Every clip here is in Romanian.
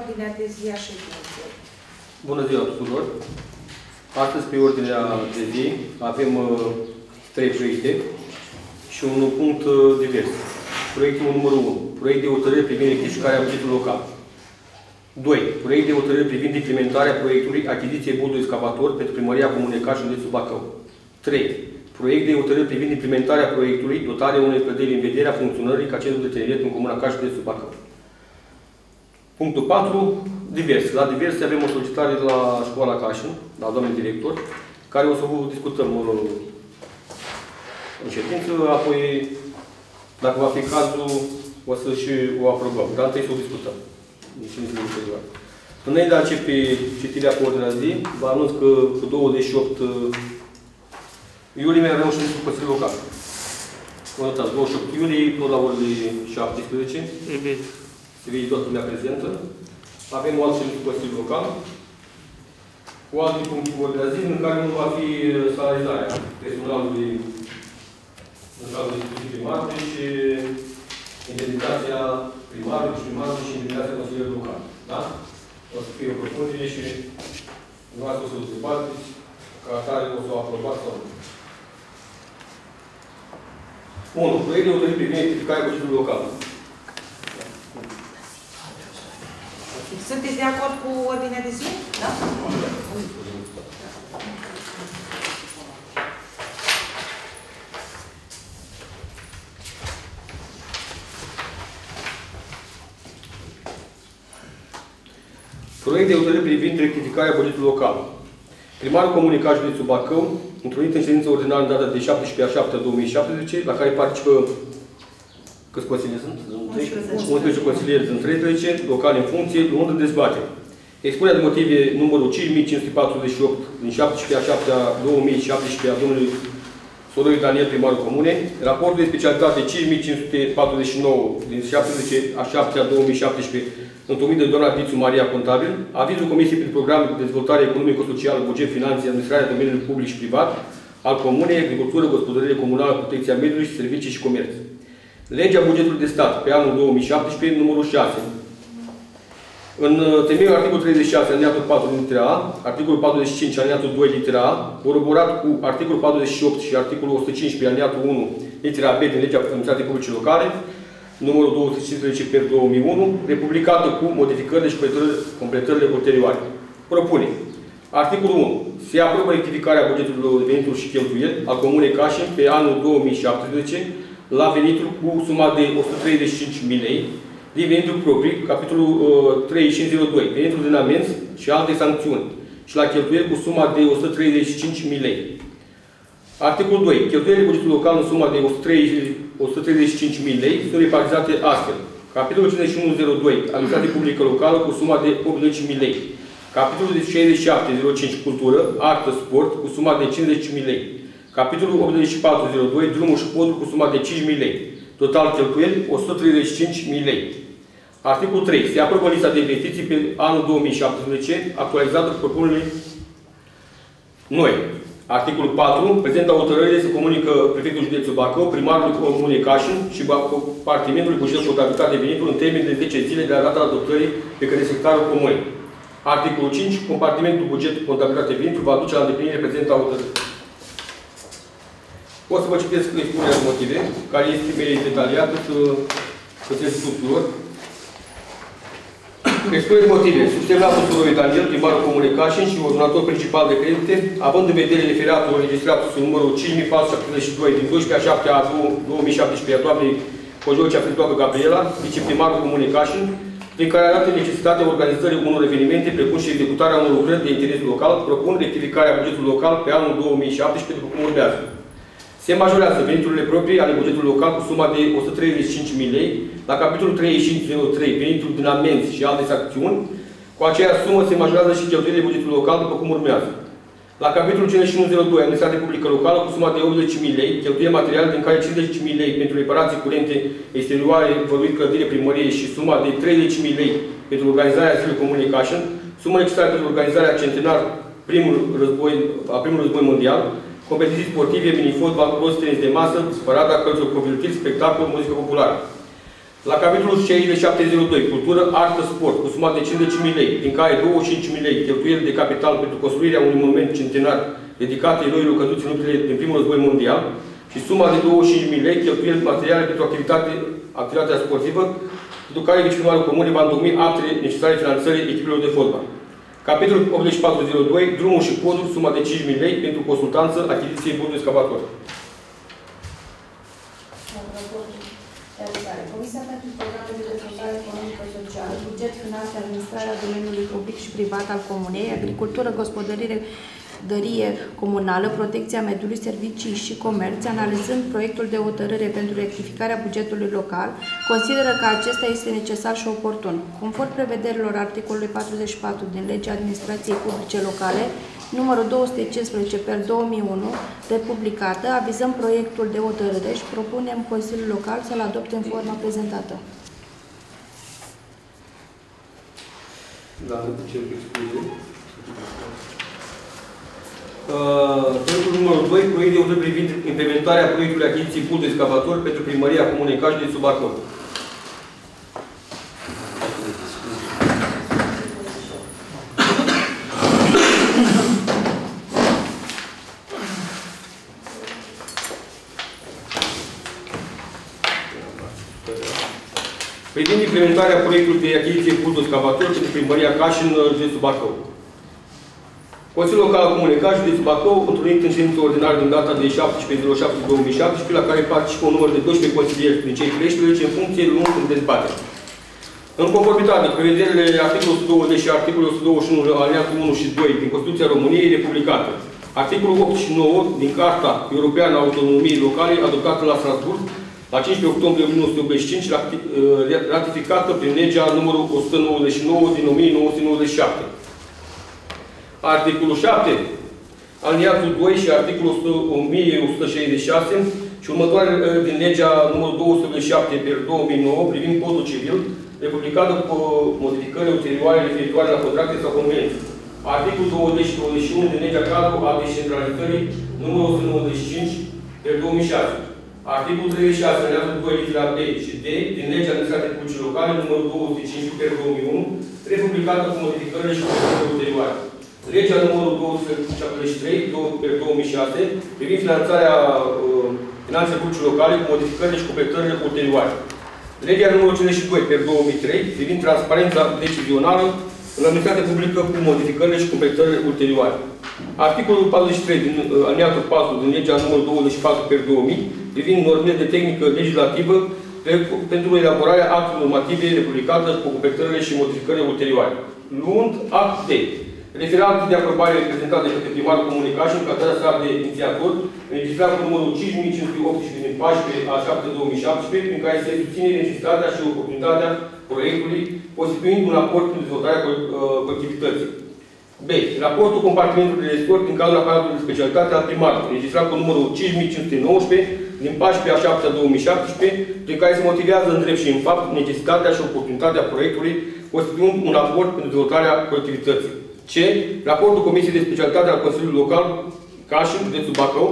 ordinea de zi a ședinței. Bună ziua tuturor! Astăzi, pe ordinea de zi, avem 3 proiecte și un punct divers. Proiectul numărul 1. Proiect de hotărâre privind rectificarea bugetului local. 2. Proiect de hotărâre privind implementarea proiectului achiziției bodului excavator pentru Primăria Comunei Caș, județul Bacău. 3. Proiect de hotărâre privind implementarea proiectului dotarea unei clădiri în vederea funcționării ca centru de tineret în Comuna Caș, județul Bacău. Punctul 4. Divers. La diverse avem o solicitare la școala Cașin, la doamnei director, care o să vă discutăm în ședință, apoi, dacă va fi cazul, o să și o aprobăm. Dar întâi să o discutăm. Înainte de a începe citirea pe ordinea zi, vă anunț că pe 28 iulie mai avem o ședință cu Consiliul Local. Vă notați, 28 iulie, tot la orele 17. Se vede toată lumea prezentă. Avem o altă ședință cu Consiliul Local, cu alte puncte pe ordinea zi, în care nu va fi salarizarea personalului în cazul discuției primare și indemnizația primarului și indemnizația Consiliului Local. Da? O să fie o propunere și dumneavoastră o să o dezbateți, ca atare o să o aprobați sau nu. 1. Proiect de hotărâre privind rectificarea bugetului local. Sunteți de acord cu ordinea de zi? Da? Proiect de hotărâre privind rectificarea bugetului local. Primarul Comunei Caș, județul Bacău, întrunit în ședință ordinară în data de 17/7/2017, la care participă câți consilieri sunt? 11 consilieri din 13, locali în funcție, luând în dezbatere. Expunerea de motive numărul 5548 din 17/7/2017 a domnului Soroi Daniel, primarul Comunei, raportul de specialitate 5549 din 17/7/2017, întocmit de doamna Dițu Maria Contabil, avizul Comisiei prin program de dezvoltare economico-socială, buget, finanțe, administrarea domeniului public și privat, al Comunei, agricultură, gospodărire comunală, protecția mediului și servicii și comerț. Legea bugetului de stat pe anul 2017, numărul 6. În temeiul articolul 36, alineatul 4 litera A, articolul 45, alineatul 2 litera A, coroborat cu articolul 48 și articolul 115, alineatul 1 litera B din legea administrației publice locale, numărul 215/2001, republicată cu modificările și completările ulterioare. Propune. Articolul 1. Se aprobă rectificarea bugetului venituri și cheltuieli al Comunei Cașin pe anul 2017 la venituri cu suma de 135.000 lei, din venituri proprii, capitolul 3502, venituri din amenzi și alte sancțiuni, și la cheltuieli cu suma de 135.000 lei. Articolul 2. Cheltuielile bugetului local în suma de 135.000 lei sunt repartizate astfel. Capitolul 5102, administrație publică locală, cu suma de 80.000 lei. Capitolul 6705, cultură, artă, sport, cu suma de 50.000 lei. Capitolul 8402, drumuri și poduri, cu suma de 5.000 lei. Total cheltuieli, 135.000 lei. Articolul 3. Se aprobă lista de investiții pe anul 2017, actualizată cu propunerile noi. Articolul 4. Prezenta hotărârile se comunică prefectul județului Bacău, primarul Comunei Cașin și compartimentului buget contabilitate de venituri în termen de 10 zile de la data adoptării de către secretarul Comunei. Articolul 5. Compartimentul buget contabilitate de venituri va duce la îndeplinire prezenta hotărâre. O să vă citesc expunerea de motive, care este mai detaliată, să țineți tuturor. Expunerea de motive. Subsemnatul Soroi Daniel, primarul Comunei Cașin și ordonator principal de credite, având în vedere referatul înregistrat sub numărul 5472 din 12/7/2017 a doamnei Cojocea Fritoacă Gabriela, viceprimarul Comunei Cașin, prin care arată necesitatea organizării unor evenimente, precum și executarea unor lucrări de interes local, propun rectificarea bugetului local pe anul 2017, după cum urmează. Se majorează veniturile proprii ale bugetului local cu suma de 135.000 lei, la capitolul 3503, venituri din amenzi și alte sancțiuni. Cu aceeași sumă se majorează și cheltuielile bugetului local, după cum urmează. La capitolul 5102, administrație publică locală, cu suma de 80.000 lei, cheltuieli materiale, din care 50.000 lei pentru reparații curente exterioare, văruit clădire primărie și suma de 30.000 lei pentru organizarea zilei Comunei Cașin, suma necesară pentru organizarea centenar a primului război mondial, competiții sportive, minifotbal, cross, tenis de masă, parada cărților copilătiri, spectacol, muzică populară. La capitolul 6702, cultură, artă, sport, cu suma de 55.000 lei, din care 25.000 lei cheltuieli de capital pentru construirea unui monument centenar dedicat eroilor căzuți în luptele din primul război mondial și suma de 25.000 lei cheltuieli materiale pentru activitatea sportivă, pentru care viceprimarul comunei va întocmi actele necesare finanțării echipelor de fotbal. Capitolul 8402, drumuri și poduri, suma de 5.000 lei pentru consultanță, achiziție bordului excavator. Comisia pentru Programe de Dezvoltare Economică Socială, Buget, Finanțe, Administrarea domeniului public și privat al Comunei, Agricultură, Gospodărire, Dărie Comunală, Protecția Mediului, Servicii și Comerț, analizând proiectul de hotărâre pentru rectificarea bugetului local, consideră că acesta este necesar și oportun. Conform prevederilor articolului 44 din Legea Administrației Publice Locale, numărul 215/2001, republicată, avizăm proiectul de hotărâre și propunem Consiliul Local să-l adopte în forma prezentată. Da, ce proiectul numărul 2, proiect de hotărâre privind implementarea proiectului achiziției pool de excavator pentru Primăria Comunei Caș de Subacău. Privind implementarea proiectului de achiziție pool de excavator pentru Primăria Caș în județul Bacău. Consiliul Local al Comunei Caș, județul Bacău, întrunit în ședință ordinară din data de 17/07/2017, la care participă un număr de 12 consilieri din cei 13, în funcție de lungul de dezbatere. În conformitate cu prevederile articolul 120 și articolul 121 alineatul 1 și 2 din Constituția României Republicată, articolul 8 și 9 din Carta Europeană a Autonomiei Locale, adoptată la Strasbourg, la 15 octombrie 1985, ratificată prin legea numărul 199 din 1997. Articolul 7, aliniatul 2 și articolul 1166 și următoare din legea numărul 207/2009 privind codul civil, republicată cu modificări ulterioare referitoare la contracte sau convenții. Articolul 20 și 21 din legea cadru a descentralizării numărul 195/2006. Articolul 36, alineatul 2, litera B și D din legea administrației publice locale numărul 205/2001, republicată cu modificările și convențiile ulterioare. Legea numărul 273/2006 privind finanțarea finanțelor publice locale cu modificările și completările ulterioare. Legea numărul 52/2003 privind transparența decizională în administrația publică cu modificările și completările ulterioare. Articolul 43 din alineatul 4 din legea numărul 24/2000 privind normele de tehnică legislativă pentru elaborarea actelor normative republicată cu completările și modificările ulterioare. Luând act de referatul de aprobare prezentat de către primarul Comunei Caș în calitatea sa de inițiator, înregistrat cu numărul 5518 din 14/7/2017, prin care se susține necesitatea și oportunitatea proiectului, constituind un raport pentru dezvoltarea colectivității. B. Raportul compartimentului de resort din cadrul aparatului de specialitate al primarului, înregistrat cu numărul 5519 din 14/7/2017, prin care se motivează în drept și în fapt necesitatea și oportunitatea proiectului, constituind un raport pentru dezvoltarea colectivității. C. Raportul Comisiei de Specialitate al Consiliului Local Caș, județul Bacău,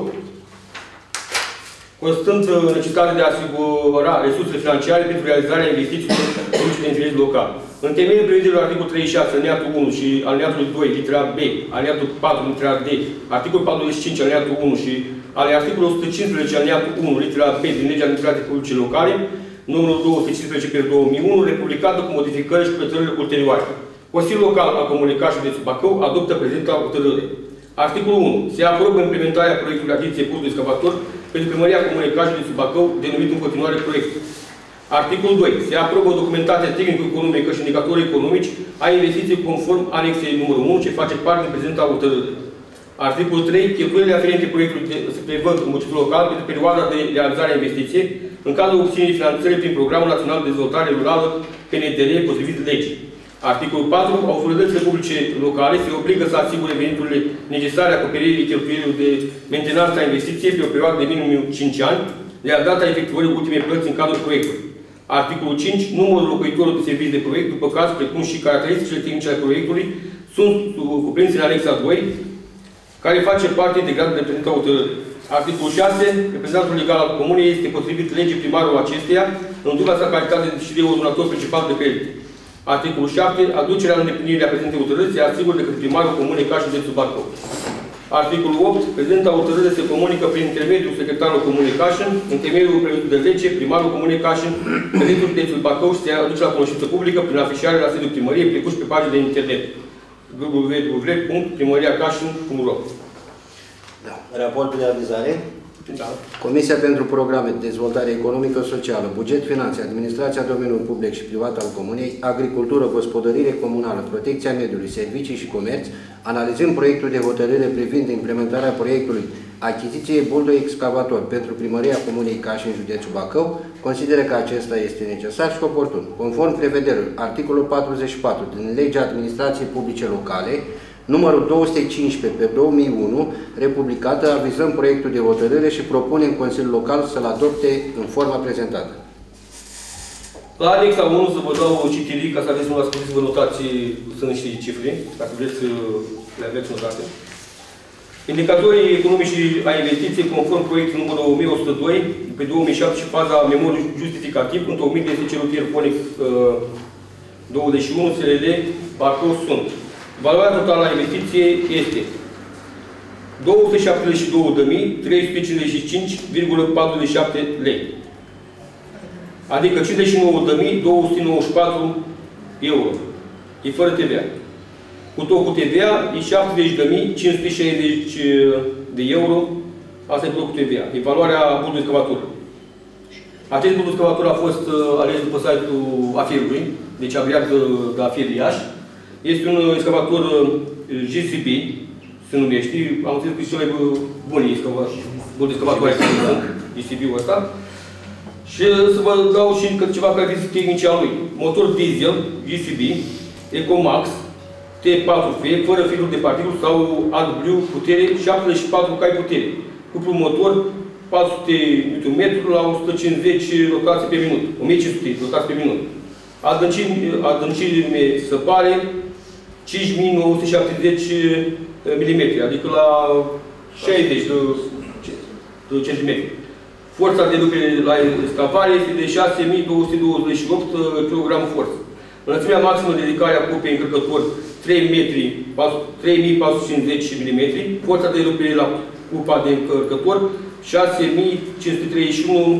constând necesitatea de a asigura resurse financiare pentru realizarea investițiilor publice de interes local. În temeiul prevederilor articolul 36, alineatul 1 și alineatul 2, litera B, alineatul 4, litera D, articolul 45, alineatul 1 și ale articolul 115, alineatul 1, litera B din Legea Administrației Publice Locale, numărul 215/2001, republicată cu modificări și completările ulterioare. Consiliul Local al Comunei Caș, județul Bacău, adoptă prezenta hotărâre. Articolul 1. Se aprobă implementarea proiectului achiziție pool de excavator pentru Primăria Comunei Caș, județul Bacău, denumit în continuare proiect. Articolul 2. Se aprobă documentația tehnico-economică și indicatorii economici a investiției conform anexei numărul 1, ce face parte din prezenta hotărâre. Articolul 3. Cheltuielile aferente proiectului se prevăd în bugetul local pentru perioada de realizare a investiției în cadrul obținerii finanțării prin Programul Național de Dezvoltare Rurală, PNDR, potrivit legii. Articolul 4. Autoritățile publice locale se obligă să asigure veniturile necesare acoperirii cheltuielilor de mentenanță a investiției pe o perioadă de minimum 5 ani, de la data efectuării ultimei plăți în cadrul proiectului. Articolul 5. Numărul locuitorilor de servicii de proiect, după caz, precum și caracteristicile tehnice ale proiectului, sunt cuprinse în anexa 2, care face parte integrată de prezenta hotărâre. Articolul 6. Reprezentantul legal al comunei este potrivit legii primarul acesteia în dubla sa calitate și de ordonator principal de credit. Articolul 7. Aducerea în îndeplinire a prezentei hotărâri se asigură de către primarul Comunei Caș, județul Bacău. Articolul 8. Prezenta hotărâre se comunică prin intermediul secretarului Comunei Cașin, în temeiul prevăzut de lege, primarul Comunei Cașin, creditul județul Bacău și se aduce la cunoștință publică prin afișare la sediul primăriei, precum și pe pagina de internet www.primariacașin.ro. Da. Raportul de avizare. Da. Comisia pentru Programe de Dezvoltare Economică Socială, Buget, Finanțe, Administrația Domeniului Public și Privat al Comunei, Agricultură, Gospodărire Comunală, Protecția Mediului, Servicii și Comerț, analizând proiectul de hotărâre privind implementarea proiectului achiziției buldoi excavator pentru Primăria Comunei Cașin, județul Bacău, consideră că acesta este necesar și oportun. Conform prevederilor articolul 44 din Legea Administrației Publice Locale, numărul 215 pe 2001, republicată, avizăm proiectul de hotărâre și propunem Consiliul Local să-l adopte în forma prezentată. La anexa 1 să vă dau o citire, ca să aveți numai să vă notați, sunt niște cifre, dacă vreți le aveți notate. Indicatorii economici și a investiției, conform proiectul numărul 1102, pe 2007 și faza memoriu justificativ, întocmit de SC Rutier Ponic 21, SRL Bacău sunt. Valoarea totală a investiției este 272.355,47 lei. Adică 59.294 euro. E fără TVA. Cu tot cu TVA e 70.560 de euro. Asta e tot cu TVA. E valoarea buldului excavator. Acest buldul excavator a fost ales după site-ul AFIR-ului, deci agreat de AFIR Iași. Este un excavator GCB, se numește. Am înțeles că cele mai bune excavatoare care sunt, GCB-ul ăsta. Și să vă dau și încă ceva caracteristici tehnice a lui. Motor diesel, GCB, Ecomax, T4F, fără filuri de particule sau AdBlue, putere, 74 cai putere. Cuplu motor, 400 Nm la 150 rotații pe minut. 1500 rotații pe minut. Adâncime săpare, 5970 mm, adică la 60 de centimetri. Forța de lucrare la excavare este de 6228 kg forță. Înălțimea maximă de ridicare a cupei încărcător 3450 mm. Forța de lucrare la cupa de încărcător 6531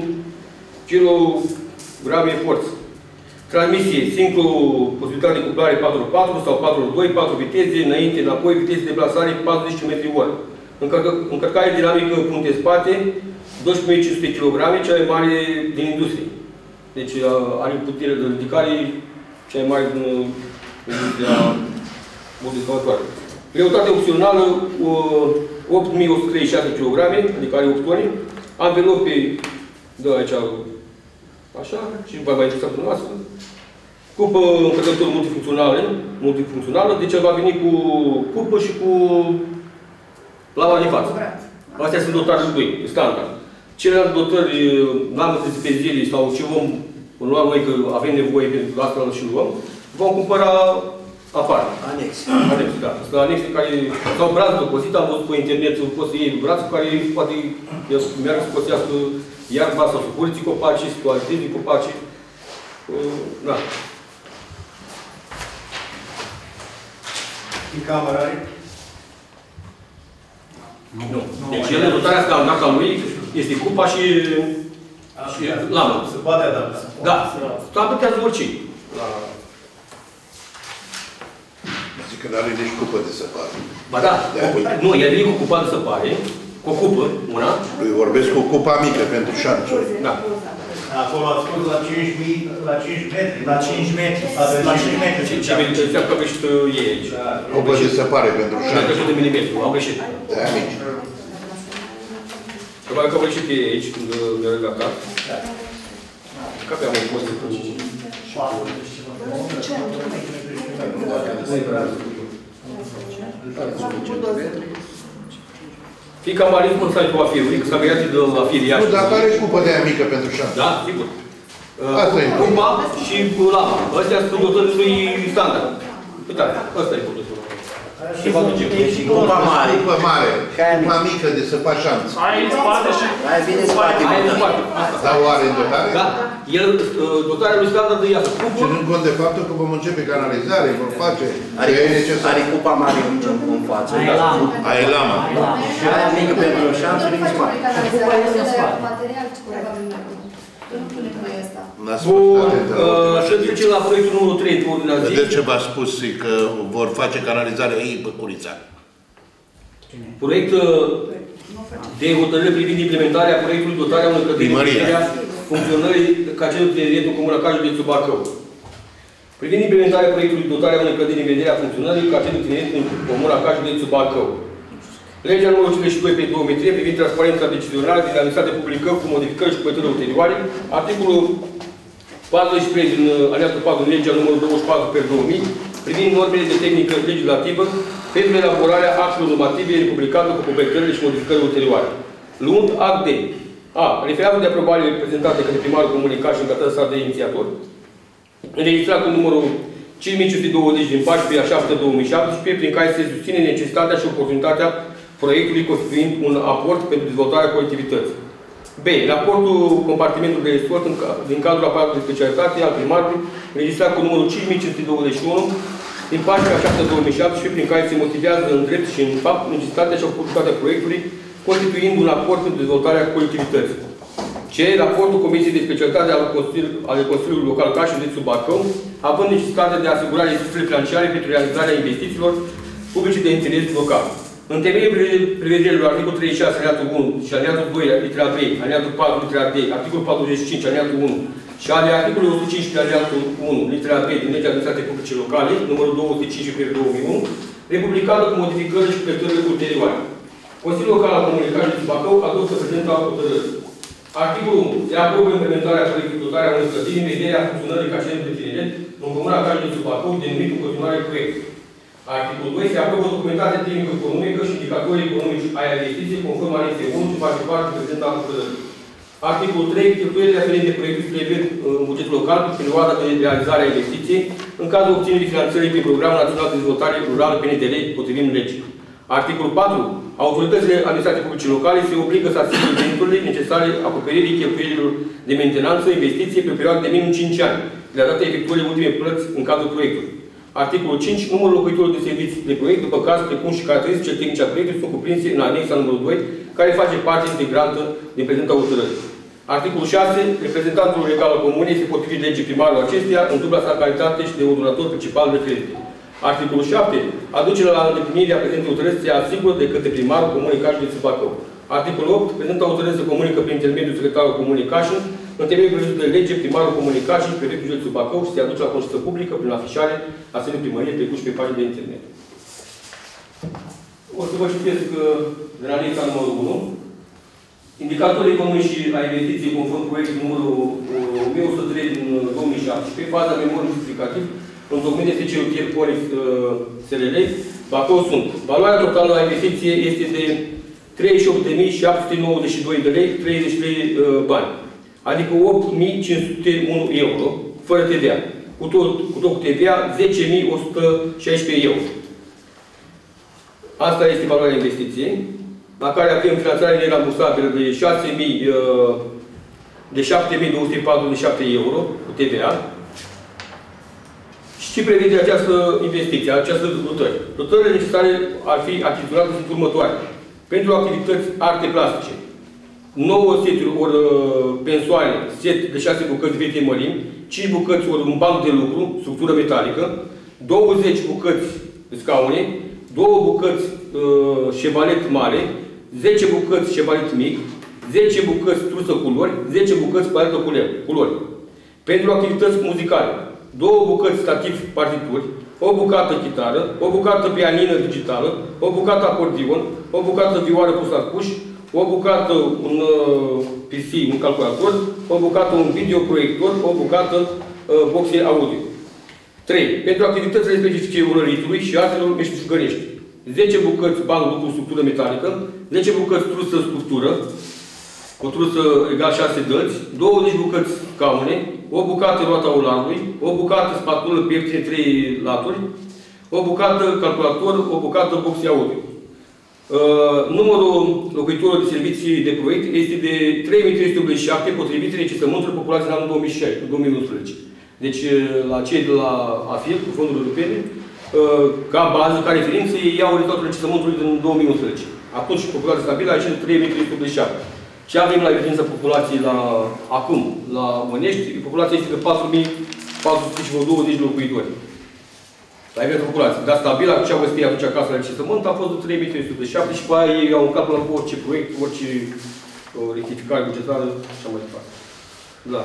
kg forță. Transmisie, simplu, posibilitate de cuplare 4x4 sau 4x2, 4 viteze, înainte, înapoi, viteze de deplasare 40 km/h. Încărcare dinamică punte-spate, 12.500 kg, cea mai mare din industrie. Deci are putere de ridicare cea mai mare din industria excavatoare. Greutate opțională 8.136 kg, adică are 8 tone. Anvelope, dă aici așa, și va mai interesa pe noastră. Cupă încărcător multifuncțională, deci el va veni cu cupă și cu lava din față. Astea sunt dotări lui, standard. Celelalte dotări n-am înțeles pe zile sau ce vom lua noi, că avem nevoie pentru asta și luăm, vom cumpăra aparte. Anexe. Anexe, da. Sunt anexe care sau brațul depozit, am văzut pe internet, poți să iei brațul care poate meargă să posească iarba sau să curății copacii, să toaletezi copacii. Da. În cameră are? Nu. Deci el, dotarea asta în acta lui, este cupa și lamă. Se poate adapta. Da. Adaptează orice. Zic că n-are nici cupă de săpare. Ba da. Nu, el vine cu cupa de săpare, cu o cupă, una. Lui vorbesc cu cupa mică pentru șanțuri. Da. Acolo ați spus la 5 metri. La 5 metri. La 5 metri. Ce înseamnă că au greșit ei aici. Cupă de săpare pentru șanțuri. 60 de milimetri, au greșit. De-aia mici. Probabil că au greșit ei aici, când mi-au relatat. Că aveam o post de fie cam mare cu site-ul AFIR-ului, că s-a creat de AFIR Iași. Nu, dar are cupă de aia mică pentru șanțuri. Da, sigur. Asta e. Cupa și lama. Astea sunt dotări lui standard. Uitați, ăsta e dotări. Se va duce. Deci cupa mare. Cupa mare, cupa mică de săpat șanț. Aia în spate și... Aia vine în spate. Aia în spate. Dar o are în dotare? Da. El, dotarea lui standard de iasă. Ținând cont de faptul că vom începe canalizare, vom face... Are cupa mare în față. Aia e lama. Și aia mică pentru șanțuri în spate. Material, probabil mai bun. Nu punem noi asta. N-ați fost atent la ordinea Să trecem la proiectul numărul 3 pe ordinea zi. de ce v-a spus că vor face canalizarea ei pe Curița? Proiect de hotărâre privind implementarea proiectului dotarea unui clădiri în vederea funcționării ca celul tineretul Comuna Ca, județul Bacău. Privind implementarea proiectului dotarea unei clădiri în vederea funcționării ca celul tineretul Comuna Ca, județul Bacău. Legea numărul 52 pe 2003 privind transparența decizională din administrație publică cu modificări și completări ulterioare, articolul 43 din alineatul 4 din legea numărul 24 pe 2000 privind normele de tehnică legislativă pentru elaborarea actelor normative republicate cu completările și modificări ulterioare. Luând act de a. Referatul de aprobare prezentat de către primarul Comunei Ca și în calitatea sa de inițiator, înregistrat cu numărul 5520 din 14/7/2017, prin care se susține necesitatea și oportunitatea proiectului constituind un aport pentru dezvoltarea colectivității. B. Raportul compartimentului de resort din cadrul aparatului de specialitate al primarului, înregistrat cu numărul 5521 din 14/7/2017, prin care se motivează în drept și în fapt necesitatea și oportunitatea proiectului, constituind un aport pentru dezvoltarea colectivității. C. Raportul Comisiei de Specialitate ale Consiliului Local Ca și județul Bacău, având necesitatea de a asigura resursele financiare pentru realizarea investițiilor publice de interes local. În temeiul prevederilor articolul 36, alineatul 1 și alineatul 2, litera B, alineatul 4, litera D, articolul 45, alineatul 1 și ale articolului 115, alineatul 1, litera B din legea administrației publice locale, numărul 215 pe 2001, republicată cu modificări și completări ulterioare. Consiliul Local al Comunei Ca, județul Bacău adoptă prezenta hotărâre. Articolul 1. Se aprobă implementarea proiectului dotarea unei clădiri în vederea funcționării ca centru de tineret în Comuna Ca, județul Bacău, denumit în continuare proiect. Articolul 2. Se aprobă documentația tehnico-economică și indicatorii economici ai investiției conform anexei 1 și face parte din prezenta hotărâre. Articolul 3. Cheltuielile aferente de proiectul se prevăd în bugetul local pe perioada de realizare a investiției în cazul obținerii finanțării prin Programul Național de Dezvoltare Rurală PNDL, potrivit legii. Articolul 4. Autoritățile administrației publice locale se obligă să asigure veniturile necesare acoperirii cheltuielilor de mentenanță, investiție pe o perioadă de minim 5 ani, de la data efectuării ultimei plăți în cadrul proiectului. Articolul 5. Numărul locuitorilor de servicii de proiect, după caz, precum și caracteristicile tehnice a proiectului, sunt cuprinse în anexa numărul 2, care face parte integrantă din prezenta hotărâre. Articolul 6. Reprezentantul legal al Comunei se potrivit legii primarului acesteia în dubla sa calitate și de ordonator principal de credite. Articolul 7. Aducerea la îndeplinirea prezentei hotărâri se asigură de către primarul Comunei Ca, județul Bacău. Articolul 8. Prezenta hotărâri se comunică prin intermediul secretarului Comunei Ca, în temeiul prevăzut de lege, primarul Comunei Ca și prefectul județul Bacău și se aduce la conștiință publică prin afișare a sediului primăriei, precum și pe pagina de internet. O să vă citesc de la anexa numărul 1. Indicatorii economici și a investiției conform proiectului numărul 1103 din 2017, faza memoriei justificativ, întocmit de Celutier Ponix SLL, Bacău sunt. Valoarea totală a investiției este de 38.792 de lei, 33 bani. Adică 8.501 euro, fără TVA. Cu tot cu TVA, 10.116 euro. Asta este valoarea investiției, la care avem finanțare nerambursabilă de 7.247 euro, cu TVA. Și ce prevede această investiție, această dotări? Dotările necesare ar fi achiziționate sunt următoare. Pentru activități arte plastice, 9 seturi ori pensoane, set de 6 bucăți vieții mărimi, 5 bucăți ori un banc de lucru, structură metalică, 20 bucăți scaune, 2 bucăți șevalet mare, 10 bucăți șevalet mic, 10 bucăți trusă culori, 10 bucăți paletă culori. Pentru activități muzicale, 2 bucăți stativ partituri, o bucată chitară, o bucată pianină digitală, o bucată acordion, o bucată vioară pus la cuș, o bucată un PC, un calculator, o bucată un videoproiector, o bucată boxe audio. 3. Pentru activitățile specifice urăritului și artelor meșteșugărești. 10 bucăți banc lucru structură metalică, 10 bucăți trusă sculptură, o trusă egal 6 dălți, 20 bucăți scaune, o bucată roata ularului, o bucată spatulă pieptine 3 laturi, o bucată calculator, o bucată box audio. Numărul locuitorilor de servicii de proiect este de 3387 potrivit recensământului populației în anul 2011. Deci, la cei de la AFIL, cu fonduri europene, ca bază, ca referință, ei iau rezultatul recensământului din 2011. Atunci, populația stabilă a ieșit de 3387. Ce avem la referința populației acum, la Mănești, populația este de 4420 locuitori. La nivelul populației. Dar stabilă, ce au găsit atunci acasă la recensământ, a fost de 3307 și pe aia ei au un calcul cu orice proiect, orice rectificare bugetară și așa mai departe. Da.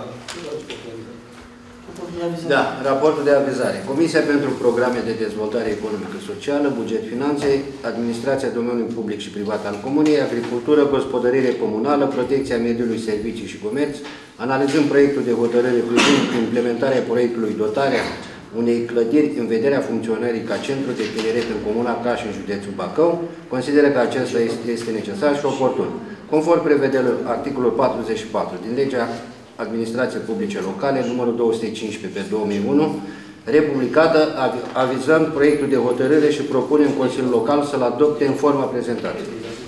Da, raportul de avizare. Comisia pentru Programe de Dezvoltare Economică Socială, Buget Finanțe, Administrația Domeniului Public și Privat al Comunei, Agricultură, Gospodărire Comunală, Protecția Mediului, Servicii și Comerț, analizând proiectul de hotărâre privind implementarea proiectului dotarea unei clădiri în vederea funcționării ca centru de tineret în Comuna Caș, în județul Bacău, consideră că acesta este necesar și oportun. Conform prevederilor articolul 44 din legea Administrației Publice Locale, numărul 215 pe 2001, republicată, avizăm proiectul de hotărâre și propunem Consiliul Local să-l adopte în forma prezentată.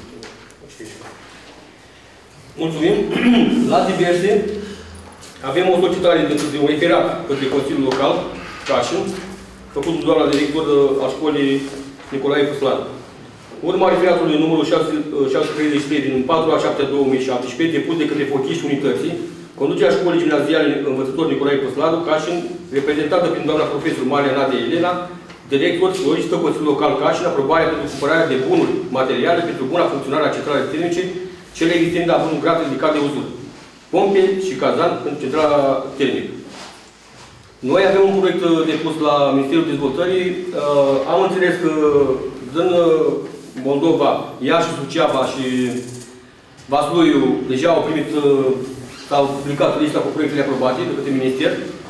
Mulțumim. La diverse, avem o solicitare de un referat către Consiliul Local, Cașin, făcut de doamna director a școlii Nicolae Păslan. Urma referatului numărul 633 din 4/7/2017, depus de către fochiști unității, conducerea școlii gimnaziale învățător Nicolae Păslaru, Cașin, reprezentată prin doamna profesor Maria Nadia Elena, director, solicită Consiliul Local Cașin aprobarea pentru cumpărarea de bunuri materiale pentru buna funcționare a centralei termice, cele existente având un grad ridicat de uzură, pompe și cazan pentru centrala termică. Noi avem un proiect depus la Ministerul Dezvoltării. Am înțeles că din Moldova, Iași, Suceava și Vasluiu deja au primit, s-au publicat lista cu proiectele aprobate de către Minister.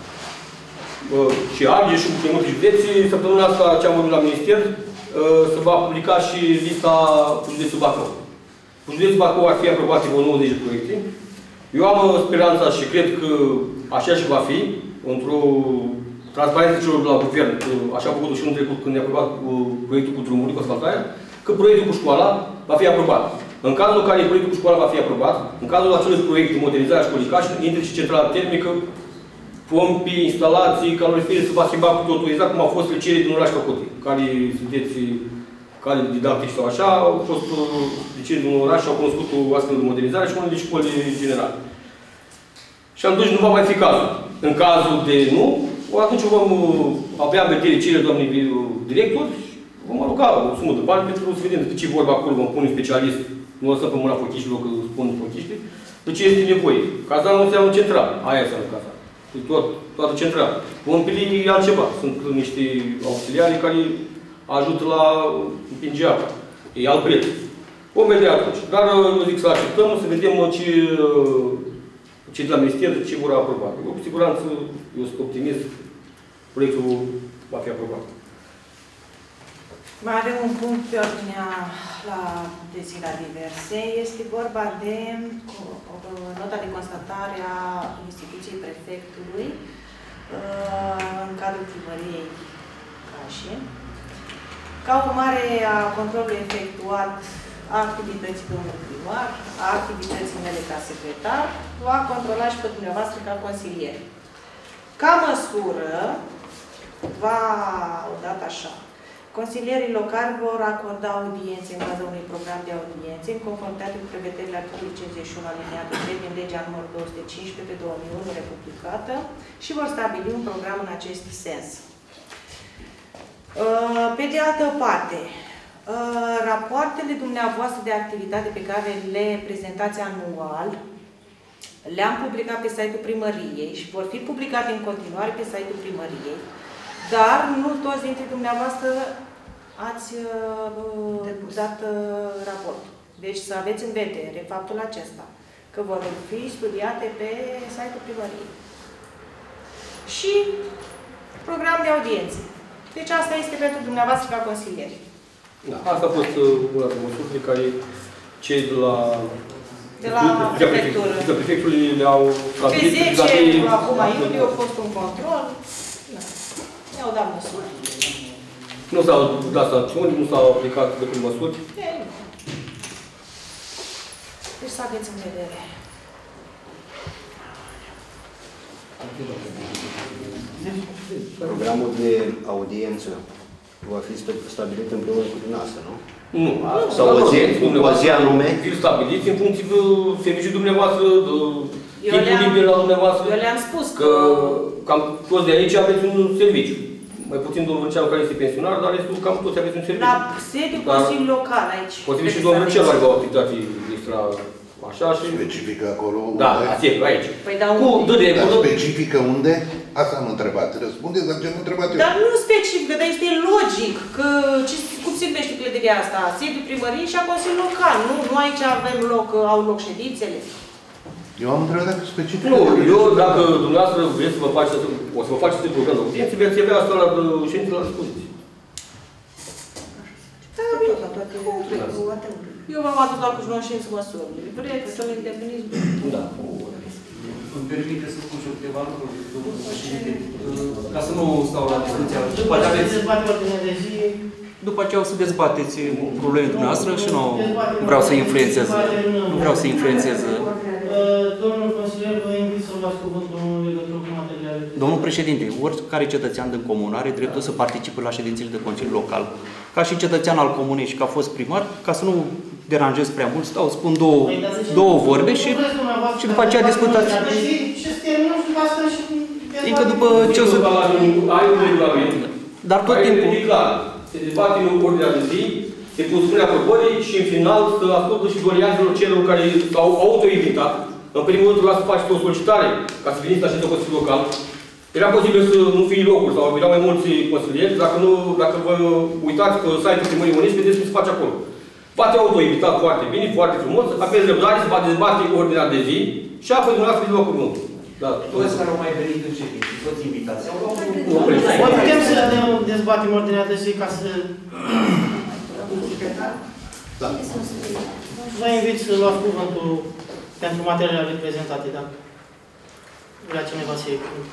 Și Argeș și cu multe județe. Săptămâna asta ce am vorbit la Minister, se va publica și lista cu județul Bacău. Cu județul Bacău ar fi aprobate vreo 90 de proiecte. Eu am speranța și cred că așa și va fi, într-o transparență celor de la guvern, așa a făcut și în trecut când ne-a aprobat proiectul cu drumuri, cu asfaltarea, că proiectul cu școala va fi aprobat. În cazul în care proiectul cu școala va fi aprobat, în cazul acelui proiect de modernizare a școlii Cașin, intră și centrala termică, pompi, instalații, calorifere, se va schimba cu totul, exact cum au fost liceele din oraș făcute. Care sunteți cadre didactici sau așa, au fost liceele din oraș și au cunoscut o astfel de modernizare și unele școli generale. Și atunci nu va mai fi cazul. În cazul de nu, atunci vom avea în vedere cele doamnei director și vom aloca o sumă de bani pentru să vedem de ce vorba acolo, vom pune un specialist, nu lăsăm pe mâna fochiștilor, că spun fochiștii, de ce este nevoie. Cazanul nu înseamnă central, aia înseamnă cazanul. Toată centrală. Pompile e altceva. Sunt niște auxiliare care ajută la împinge apa. E alt preț. Vom vedea atunci. Dar eu zic să așteptăm, să vedem ce de la Minister, ce vor aproba. Eu, cu siguranță, eu sunt optimist, proiectul va fi aprobat. Mai avem un punct pe ordinea de zi la diverse. Este vorba de nota de constatare a instituției prefectului în cadrul primăriei Cașin. Ca urmare a controlului efectuat a activității domnului primar, a activității mele ca secretar, va controla și pe dumneavoastră ca consilier. Ca măsură, va dat așa. Consilierii locali vor acorda audiențe în baza unui program de audiențe, în conformitate cu prevederile articolului 51 alineatul 3 din legea numărul 215 pe 2001 republicată și vor stabili un program în acest sens. Pe de altă parte, rapoartele dumneavoastră de activitate pe care le prezentați anual, le-am publicat pe site-ul primăriei și vor fi publicate în continuare pe site-ul primăriei, dar nu toți dintre dumneavoastră ați dat raportul. Deci să aveți în vedere faptul acesta, că vor fi studiate pe site-ul primăriei. Și program de audiențe. Deci asta este pentru dumneavoastră ca consilieri. Da, asta a fost una de măsuri pe care cei de la prefectură. Prefectului le-au stabilit. Pe 10, acum iulie, a fost un control. Ne-au dat măsuri. Nu s-au dat sancțiuni, nu s-au aplicat decât măsuri. Deci să aveți în vedere. Programul de audiență va fi stabilit împreună cu dumneavoastră, nu? Nu. Sau o zi anume? Fiți stabiliți în funcție de serviciul dumneavoastră, de timpul liber la dumneavoastră. Eu le-am spus că cam toți de aici aveți un serviciu. Mai puțin domnul Vânceanu care este pensionar, dar restul cam toți aveți un serviciu. la sediul Consiliului Local aici. Posibil și domnul Vânceanu are o activitate extra așa și... Specifică acolo Da, unde? aici. Păi da, Cu unde? Dar specifică unde? Asta am întrebat. Răspundeți la ce am întrebat eu. Dar nu specific, dar este logic că cum se numește clădirea asta? Sediul primăriei și a Consiliului Local. Nu aici avem loc, au loc ședințele. Eu am întrebat dacă specifică. Nu, eu dacă dumneavoastră vreți să vă faceți, o să vă faceți un program de audiență, veți avea asta la ședință la dispoziție. Eu v-am adus la cunoștință măsurile. Vreți să le îndepliniți? Da. Îmi permite să spun și eu câteva lucruri, domnul președinte, ca să nu stau la discuția. După aceea o să dezbateți problemele dumneavoastră și nu vreau să influențez. Nu vreau să influențez. Domnul consilier, vă invit să luați cuvântul în legătură cu materialele. Domnul președinte, oricare cetățean din comună are dreptul să participe la ședințele de Consiliu Local. Ca și cetățean al comunei și ca fost primar, ca să nu deranjez prea mult, spun două vorbe și după aceea discutați. Încă după ce o să... Ai un regulament. Dar tot timpul... Se dezbate în ordinea de zi, se pun spunea aprobării și în final să ascultă și doleanțelor celor care s-au autoinvitat. În primul rând, vreau să faceți o solicitare ca să veniți la ședința Consiliului Local. Era posibil să nu fie locuri sau erau mai mulți consilieri, dacă vă uitați pe site-ul Primării Mănești, vedeți cum se face acolo. V-ați autoinvitat foarte bine, foarte frumos, aveți răbdare, se va dezbate ordinea de zi și apoi dumneavoastră vă locul cuvântul. Da, toți care au mai venit în ședință, toți invitați. Putem să dezbatem ordinea de zi ca să... Da. Vă invit să luați cuvântul pentru materialele prezentate, da? Vrea cineva să iei cuvântul.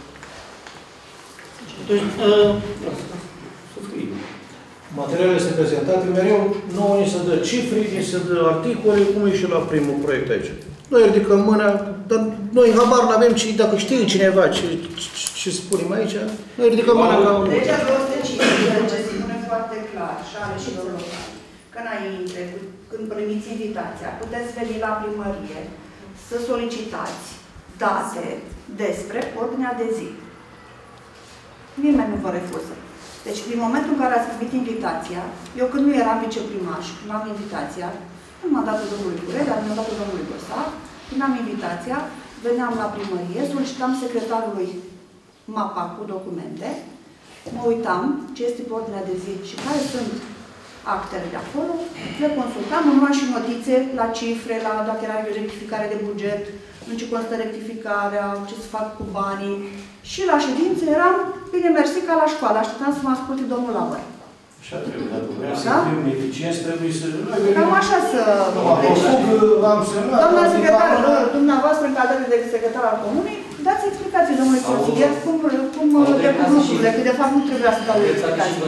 Materialele sunt prezentate, mereu nouă ni se dă cifre, ni se dă articole, cum e și la primul proiect aici. Noi ridicăm mâna, dar noi habar n-avem, dacă știe cineva ce spunem aici, noi ridicăm mâna ca un... Legea 250 spune foarte clar și are și local că înainte, când primiți invitația, puteți veni la primărie să solicitați date despre ordinea de zi. Nimeni nu vă refuză. Deci, din momentul în care ați primit invitația, eu când nu eram viceprimar și când am invitația, în mandatul domnului Curel, în mandatul domnului Gosar, când am invitația, veneam la primărie, solicitam secretarului mapa cu documente, mă uitam ce este pe ordinea de zi și care sunt actele de acolo, le consultam, îmi luam și notițe la cifre, la dacă era rectificare de buget, în ce constă rectificarea, ce se fac cu banii. Și la ședință eram bine mersi ca la școală, așteptam să mă asculte domnul Lauer. Așa trebuie, dacă vrem să fim eficienți, trebuie să... Cam așa să... Doamna secretar, dumneavoastră, în calitate de secretar al comunei, dați explicații, domnule consilier, cum decurg lucrurile, că de fapt nu trebuia să dau explicații.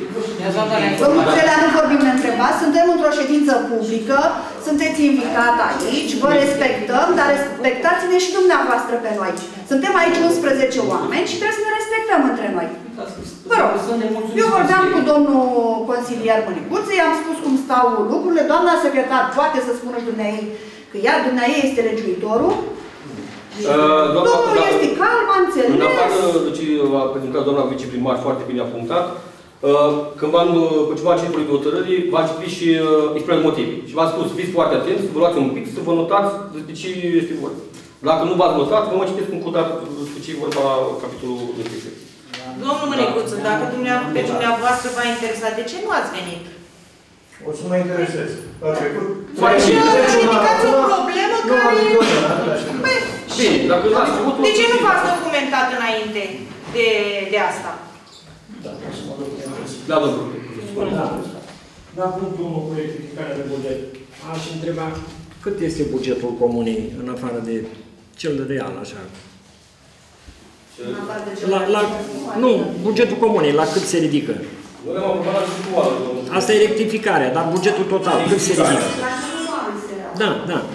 Nu vorbim de întrebat, suntem într-o ședință publică, sunteți invitat aici, vă respectăm, dar respectați-ne și dumneavoastră pe noi. Suntem aici 11 oameni și trebuie să ne respectăm între noi. Vă rog, eu vorbeam cu domnul consilier Mănicuță, i-am spus cum stau lucrurile, doamna secretar poate să spună și dumneai că ea, dumneai este legiuitorul. Domnul este calm, a înțeles. În afară de ce a prezentat doamna viceprimar foarte bine apunctat, când v-am ceva ce proiect de hotărâri, v-am citit și explicat motive. Și v-am spus, fiți foarte atenți, să vă luați un pic, să vă notați de ce este vorba. Dacă nu v-ați notat, vă mă citesc încă o dată de ce e vorba la capitolul respectiv. Domnul Mănicuță, dacă pe dumneavoastră v-a interesat, de ce nu ați venit? O să mă interesez. A trecut... Ridicați o problemă care... Bine, dacă n-ați făcut... De ce nu v-ați documentat înainte de asta? Da, domnul. Da, punctul 1 cu rectificarea de buget. Aș întreba cât este bugetul comunei, în afară de cel de real, așa? Nu, bugetul comunei, la cât se ridică? Noi am aprobat la Asta e rectificarea, dar bugetul total, cât se ridică? Da.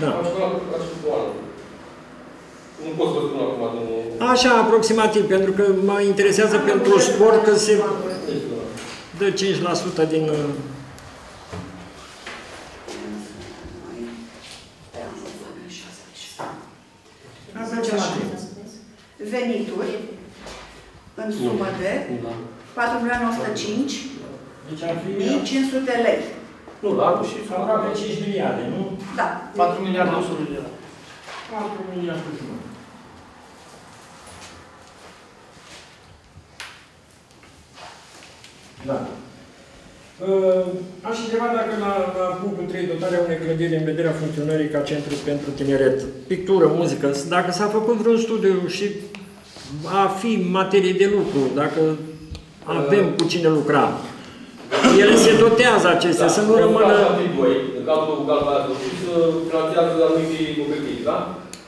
Nu pot să vă spun acum, domnul... Așa, aproximativ, pentru că mă interesează pentru sport că se dă 5% din... Venituri în sumă de 4.105.500 lei. Nu, la anul și aproape 5 miliarde, nu? Da. 4 miliarde 100 de lei. 4 miliarde și mai. Da. Aș întreba dacă la punctul 3, dotarea unei clădiri în vederea funcționării ca centru pentru tineret, pictură, muzică, dacă s-a făcut vreun studiu și a fi materie de lucru, dacă avem cu cine lucra. Ele se dotează acestea, să nu rămână... În cadrul Galvanatul și să finanțează anumite obiective, da?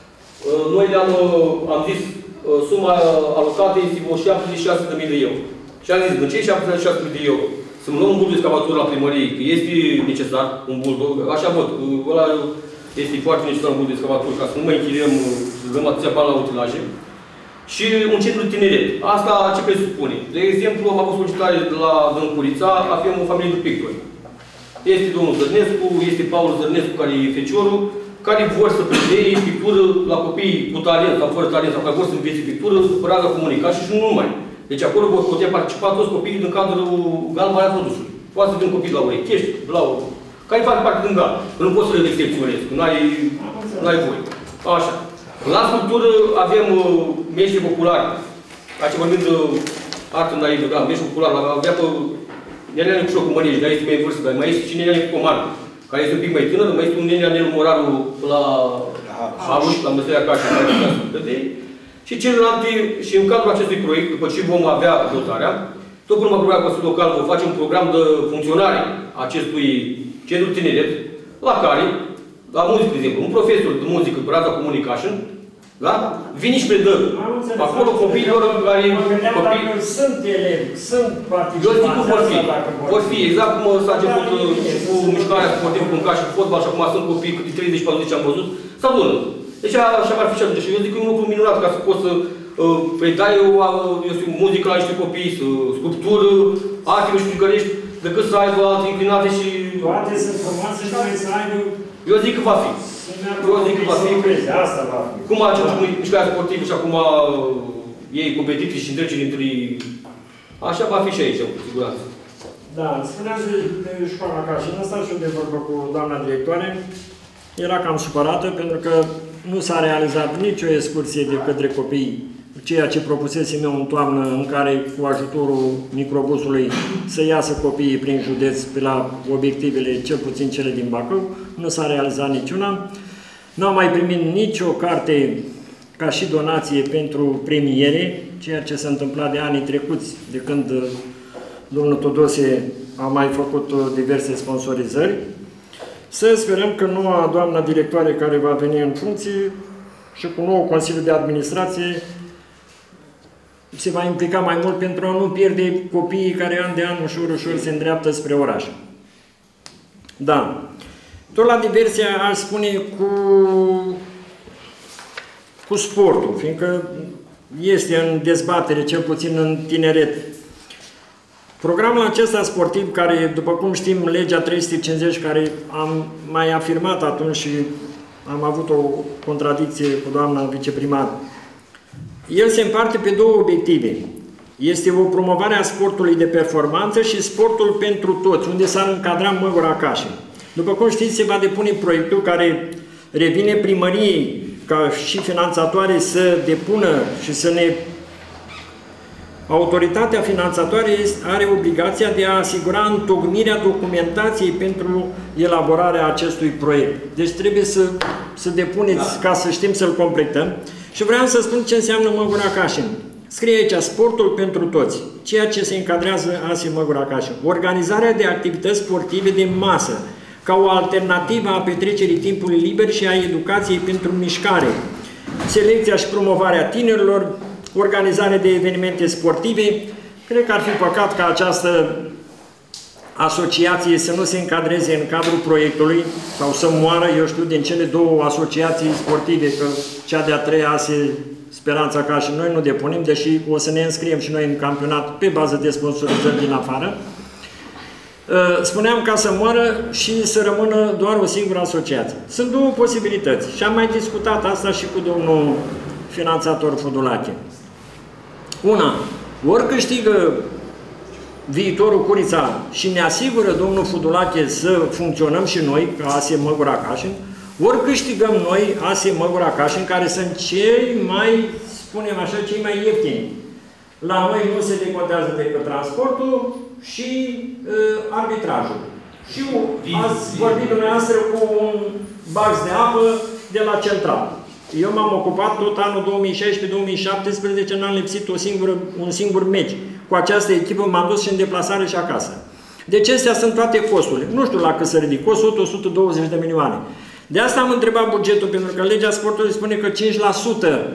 Noi am zis, suma alocată este 76.000 de euro. Și am zis, în cei 76.000 de euro, să-mi luăm un buldog excavator la primărie, că este necesar un buldog, așa văd, ăla este foarte necesar un buldog excavator, ca să nu mai închiriem, să dăm atâția bani la utilaje. Și un centru de tineret. Asta ce presupune? De exemplu, am avut solicitare de la Dâncurița, avem o familie de pictori. Este domnul Zărnescu, este Paul Zărnescu, care e feciorul, care vor să predee pictură la copii cu talent sau fără talent, sau care vor să învețe pictură, părada comunicație și nu numai. Deci acolo vor putea participa toți copiii din cadrul Galvania produsului. Poate să vin copii de la Urechești, de la care fac parte din Gal. Nu poți să le excepționezi, că n-ai voie. Așa. La sculptură avem meștri populari. Aici vorbim de artă naivă, da, meștri populari. Avea pe Nenea Nicușor cu Mănești, dar este mai în vârstă, dar mai este și Nenea Nicu Coman, care este un pic mai tânăr, mai este un Nenea Nelu Moraru la Haruș, la Măstăria Cașa, care este la Sculptădei. Și celelalte, și în cadrul acestui proiect, după ce vom avea dotarea, tot până aprobarea Consiliului Local vom face un program de funcționare a acestui centru tineret, la care, la muzică, de exemplu, un profesor de muzică, Brada Communication, da? Vine și predă. Acolo copiilor care... Sunt elevi, sunt participanți. Eu zic că vor fi, exact cum s-a început cu mișcarea sportivă, cu cașă, cu fotbal, și acum sunt copii câte 30-40 am văzut, să adună. Deci așa ar fi și atunci. Eu zic că e un lucru minunat ca să poți să predai muzică la niște copii, sculptură, arte mișcărești, decât să aibă alte inclinate și... Toate sunt frumoase și noi să aibă... Eu zic că va fi. Eu zic că va fi. Asta va fi. Cum a început cu mișcarea sportivă și acum ei competiții și întreceri între... Așa va fi și aici, cu siguranță. Da, spuneați de școala Cașin, asta și de vorbă cu doamna directoare. Era cam supărată pentru că nu s-a realizat nicio excursie de către copii, ceea ce propusesem eu în toamnă, în care cu ajutorul microbusului să iasă copiii prin județ pe la obiectivele, cel puțin cele din Bacău. Nu s-a realizat niciuna. Nu am mai primit nicio carte ca și donație pentru premiere, ceea ce s-a întâmplat de anii trecuți, de când domnul Todose a mai făcut diverse sponsorizări. Să sperăm că noua doamnă directoare care va veni în funcție și cu nou Consiliu de Administrație se va implica mai mult pentru a nu pierde copiii care an de an ușor se îndreaptă spre oraș. Da. Tot la diversia aș spune cu sportul, fiindcă este în dezbatere, cel puțin în tineret. Programul acesta sportiv, care, după cum știm, legea 350, care am mai afirmat atunci și am avut o contradicție cu doamna viceprimar, el se împarte pe două obiective. Este o promovare a sportului de performanță și sportul pentru toți, unde s-ar încadra Măgura Cașin. După cum știți, se va depune proiectul care revine primăriei ca și finanțatoare să depună și să ne... Autoritatea finanțatoare are obligația de a asigura întocmirea documentației pentru elaborarea acestui proiect. Deci trebuie să depuneți ca să știm să-l completăm. Și vreau să spun ce înseamnă Măgura Cașin. Scrie aici sportul pentru toți, ceea ce se încadrează ASI Măgura Cașin. Organizarea de activități sportive de masă, ca o alternativă a petrecerii timpului liber și a educației pentru mișcare. Selecția și promovarea tinerilor, organizare de evenimente sportive. Cred că ar fi păcat ca această asociație să nu se încadreze în cadrul proiectului sau să moară, eu știu, din cele două asociații sportive, că cea de-a treia ASE Speranța ca și noi nu depunem, deși o să ne înscriem și noi în campionat pe bază de sponsorizări din afară. Spuneam ca să moară și să rămână doar o singură asociație. Sunt două posibilități și am mai discutat asta și cu domnul finanțator Fudulache. Una, ori câștigă viitorul Curița și ne asigură domnul Fudulache să funcționăm și noi, ca ASE Măgura Cașin, ori câștigăm noi ASE Măgura Cașin, care sunt cei mai, spunem așa, cei mai ieftini. La noi nu se decontează decât transportul și arbitrajul. Și ați vorbit dumneavoastră cu un bax de apă de la central. Eu m-am ocupat tot anul 2016-2017, n-am lipsit un singur meci. Cu această echipă m-am dus și în deplasare și acasă. Deci astea sunt toate costurile. Nu știu la cât să ridic, 100-120 de milioane. De asta am întrebat bugetul, pentru că legea sportului spune că 5%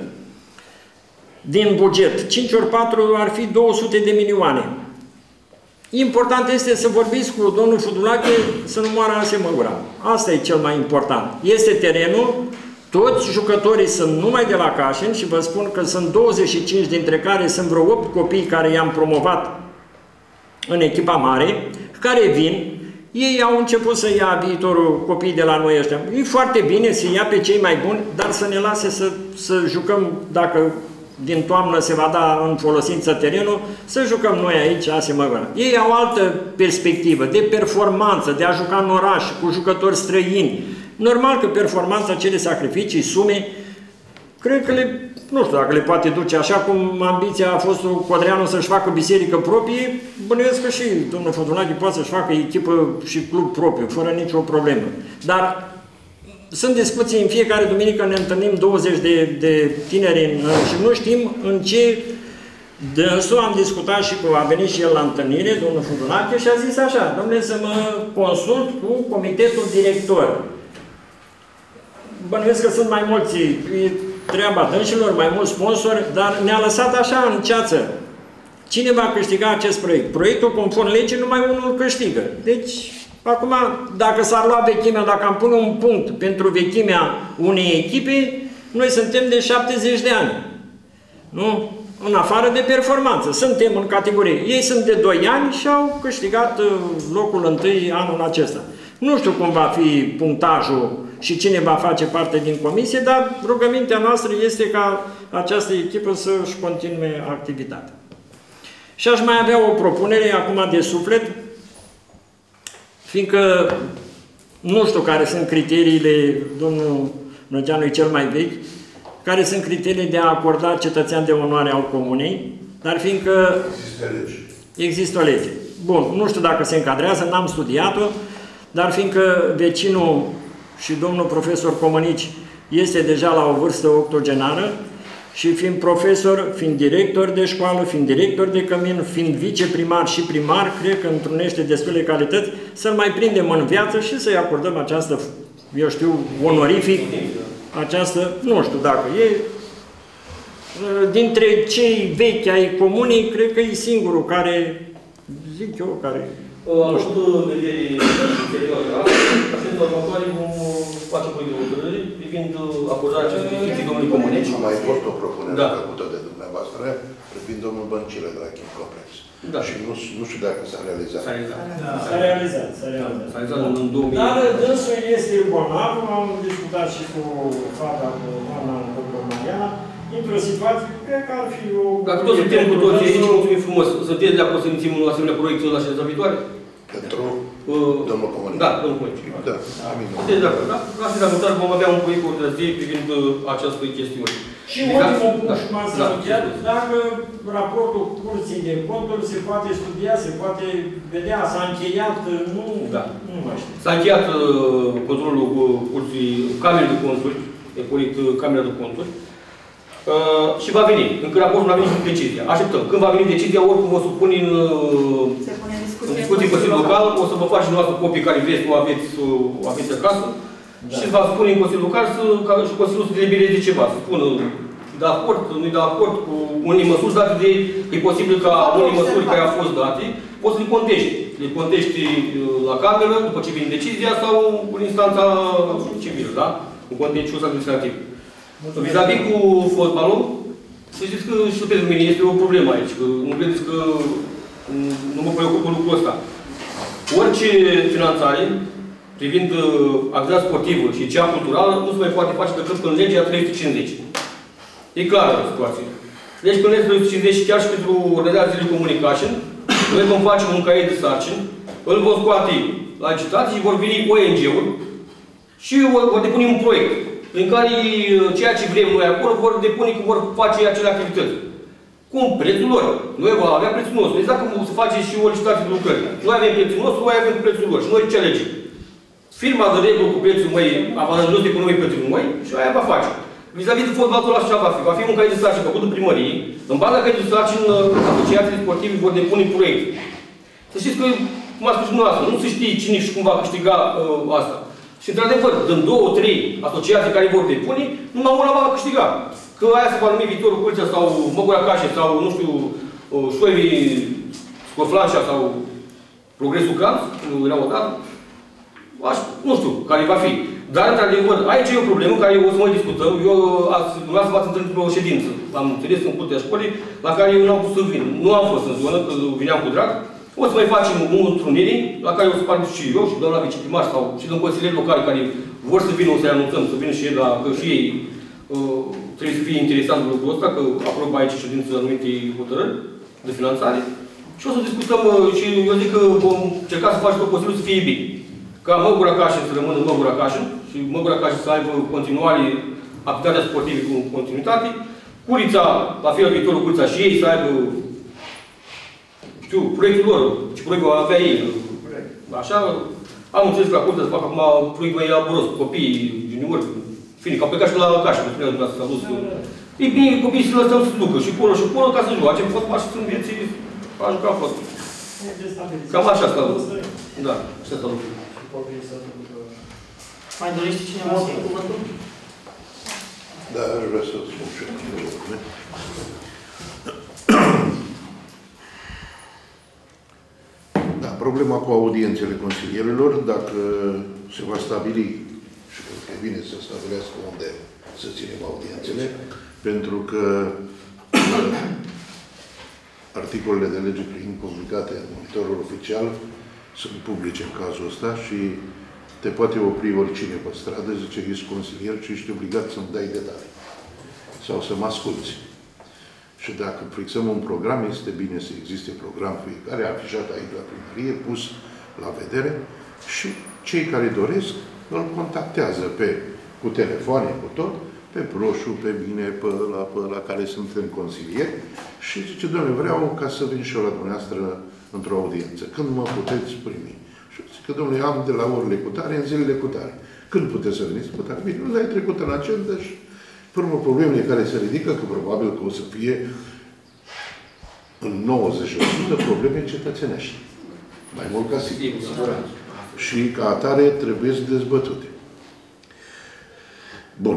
din buget, 5 ori 4 ar fi 200 de milioane. Important este să vorbiți cu domnul Fudulache să nu moară ASE Măgura. Asta e cel mai important. Este terenul, toți jucătorii sunt numai de la Cașin și vă spun că sunt 25, dintre care sunt vreo 8 copii care i-am promovat în echipa mare, care vin. Ei au început să ia viitorul copiii de la noi ăștia. E foarte bine să ia pe cei mai buni, dar să ne lase să jucăm, dacă din toamnă se va da în folosință terenul, să jucăm noi aici ASE Măgura. Ei au altă perspectivă de performanță, de a juca în oraș, cu jucători străini. Normal că performanța cere sacrificii, sume, cred că nu știu dacă le poate duce, așa cum ambiția a fost Codreanu să-și facă biserică proprie, bănuiesc că și domnul Fudulache poate să-și facă echipă și club propriu, fără nicio problemă. Dar sunt discuții în fiecare duminică, ne întâlnim 20 de tineri și nu știm în ce dânsul am discutat și a venit și el la întâlnire, domnul Fudulache, și a zis așa: domnule, să mă consult cu comitetul director. Bănuiesc că sunt mai mulți, e treaba dânșilor, mai mulți sponsori, dar ne-a lăsat așa în ceață. Cine va câștiga acest proiect? Proiectul, conform legii, numai unul câștigă. Deci, acum, dacă s-ar lua vechimea, dacă am pune un punct pentru vechimea unei echipe, noi suntem de 70 de ani. Nu? În afară de performanță. Suntem în categorie. Ei sunt de 2 ani și au câștigat locul întâi anul acesta. Nu știu cum va fi punctajul și cine va face parte din comisie, dar rugămintea noastră este ca această echipă să-și continue activitatea. Și aș mai avea o propunere acum de suflet, fiindcă nu știu care sunt criteriile, domnul Năgeanu e cel mai vechi, care sunt criteriile de a acorda cetățean de onoare al comunei, dar fiindcă există o lege. Bun, nu știu dacă se încadrează, n-am studiat-o, dar fiindcă vecinul și domnul profesor Comănici este deja la o vârstă octogenară și fiind profesor, fiind director de școală, fiind director de cămin, fiind viceprimar și primar, cred că întrunește destule calități să-l mai prindem în viață și să-i acordăm această, eu știu, onorific, această, nu știu dacă e, dintre cei vechi ai comunei, cred că e singurul care, zic eu, care... Am avut vedere serioase astăzi, în următoare vom face o proiect de hotărâre privind acordarea acestei distinții domnului Comăneci. A mai fost o propunere făcută de dumneavoastră privind domnul Băncilă de la Kim Complex. Da. Și nu știu dacă s-a realizat. S-a realizat. S-a realizat în 2000. Dar dânsul este bolnav, am discutat și cu fata, cu doamna Mariana, într-o situație, cred că ar fi o... Dacă toți suntem cu toții aici, mulțumim frumos. Sunteți de acord să inițiem un asemenea proiect la ședința viitoare? Pentru domnul Comănici. Da, domnul Comănici. Da, sunteți de acord, da? La ședința viitoare vom avea un proiect de zi privind această chestiune. Și ultimul punct, cum am asociat, dacă raportul Curții de Conturi se poate studia, se poate vedea, s-a încheiat, nu mai știu. S-a încheiat controlul Curții Camerei de Conturi, e corect Camera de Conturi, și va veni. Încă raportul nu a venit cu decizia. Așteptăm. Când va veni decizia, oricum o supun în discuție Consiliul Local, o să vă faci și noastră copii care vreți, o aveți acasă, și va spune în Consiliul Local ca și Consiliul să delibereze ceva, să spună de acord, nu-i de acord cu unele măsuri date de... E posibil ca unele măsuri care au fost date, poți să le contești. Le contești la cameră, după ce vine decizia, sau în instanța civilă, da? În contencios administrativ. Vis-a-vis cu fotbalul, să știți că și pentru mine este o problemă aici, că nu credeți că nu mă preocupă lucrul ăsta. Orice finanțare privind activitatea sportivă și cea culturală nu se mai poate face decât în legea 350. E clară situația. Deci, până legea 350 și chiar și pentru organizațiile Communication, noi vom face un caiet de sarcini, îl vom scoate la licitație și vor veni ONG-uri și vor depune un proiect în care ceea ce vrem noi acolo vor depune că vor face acele activități. Cum? Prețul lor. Noi vom avea prețul nostru. Exact cum se face și o licitație de lucrări. Noi avem prețul nostru, noi avem prețul lor. Și noi ce alegem? Firma de regulă cu prețul mai avantajos economic pentru noi și aia va face. Vis-a-vis de fotbalul așa va fi. Va fi un caiet de sarcini făcut de primărie. În baza caietului de sarcini, asociațiile sportive vor depune proiect. Să știți că, cum a spus și dumneavoastră, nu se știe cine și cum va câștiga asta. Și, într-adevăr, din 2-3 asociații care vor depune, numai una va câștiga. Că aia se va numi Viitorul Cârță sau Măgura Cașe sau, nu știu, Șoibii Scoflanșa sau Progresul Cranț, nu era o dată. Nu știu care va fi. Dar, într-adevăr, aici e o problemă care o să mai discutăm. Eu, dumneavoastră v-ați întâlnit într-o ședință, am înțeles, în curtea școlii, la care eu n-am putut să vin. Nu am fost în zonă, că vineam cu drag. O să mai facem o întrunire, la care o să particip și eu, și doamna viceprimar, sau și din consilieri locali care vor să vină, o să-i anunțăm, să vină și ei, că și ei trebuie să fie interesați de lucrul ăsta, că aprobă aici ședință anumite hotărâri de finanțare. Și o să discutăm și eu zic că vom încerca să facem tot posibil să fie bine. Ca Măgura Cașin să rămână Măgura Cașin și Măgura Cașin să aibă continuare activitatea sportivă cu continuitate. Curița, la fel Viitorul Curița și ei să aibă, știu, proiectul lor, ce proiect va avea ei. Așa, am înțeles că la Curtea să fac acum proiect mai elaboros, copii, juniori, fine, că au plecat și la Cașin, că spunea dumneavoastră, s-a dus. E bine, copiii să lăsăm să ducă și polo ca să joace, fotbal și sunt vieții, a jucat fotbal. Cam așa stau. Da, așa stau lucrurile. Mai dorește cineva să ia cuvântul? Da, aș vrea să spun și eu. Da, problema cu audiențele consilierilor, dacă se va stabili, și cred că e bine să stabilească unde să ținem audiențele, pentru că articolele de lege privind publicate în monitorul oficial sunt publice în cazul ăsta și te poate opri oricine pe stradă, zice, ești consilier și ești obligat să-mi dai detalii. Sau să mă asculți. Și dacă fixăm un program, este bine să existe program fiecare, afișat aici la primărie, pus la vedere și cei care doresc îl contactează cu telefoane, cu tot, pe Proșu, pe mine, pe la care suntem consilieri și zice, doamne, vreau ca să vin și eu la dumneavoastră într-o audiență. Când mă puteți primi? Și zic că, domnule, am de la orele cu tare, în zilele cu tare. Când puteți să veniți cu tare? Bine, nu le-ai trecut în agenda și până problemele care se ridică, că probabil că o să fie în 90% probleme cetățenești. Mai mult ca sigur. Și ca atare trebuie să dezbătute. Bun.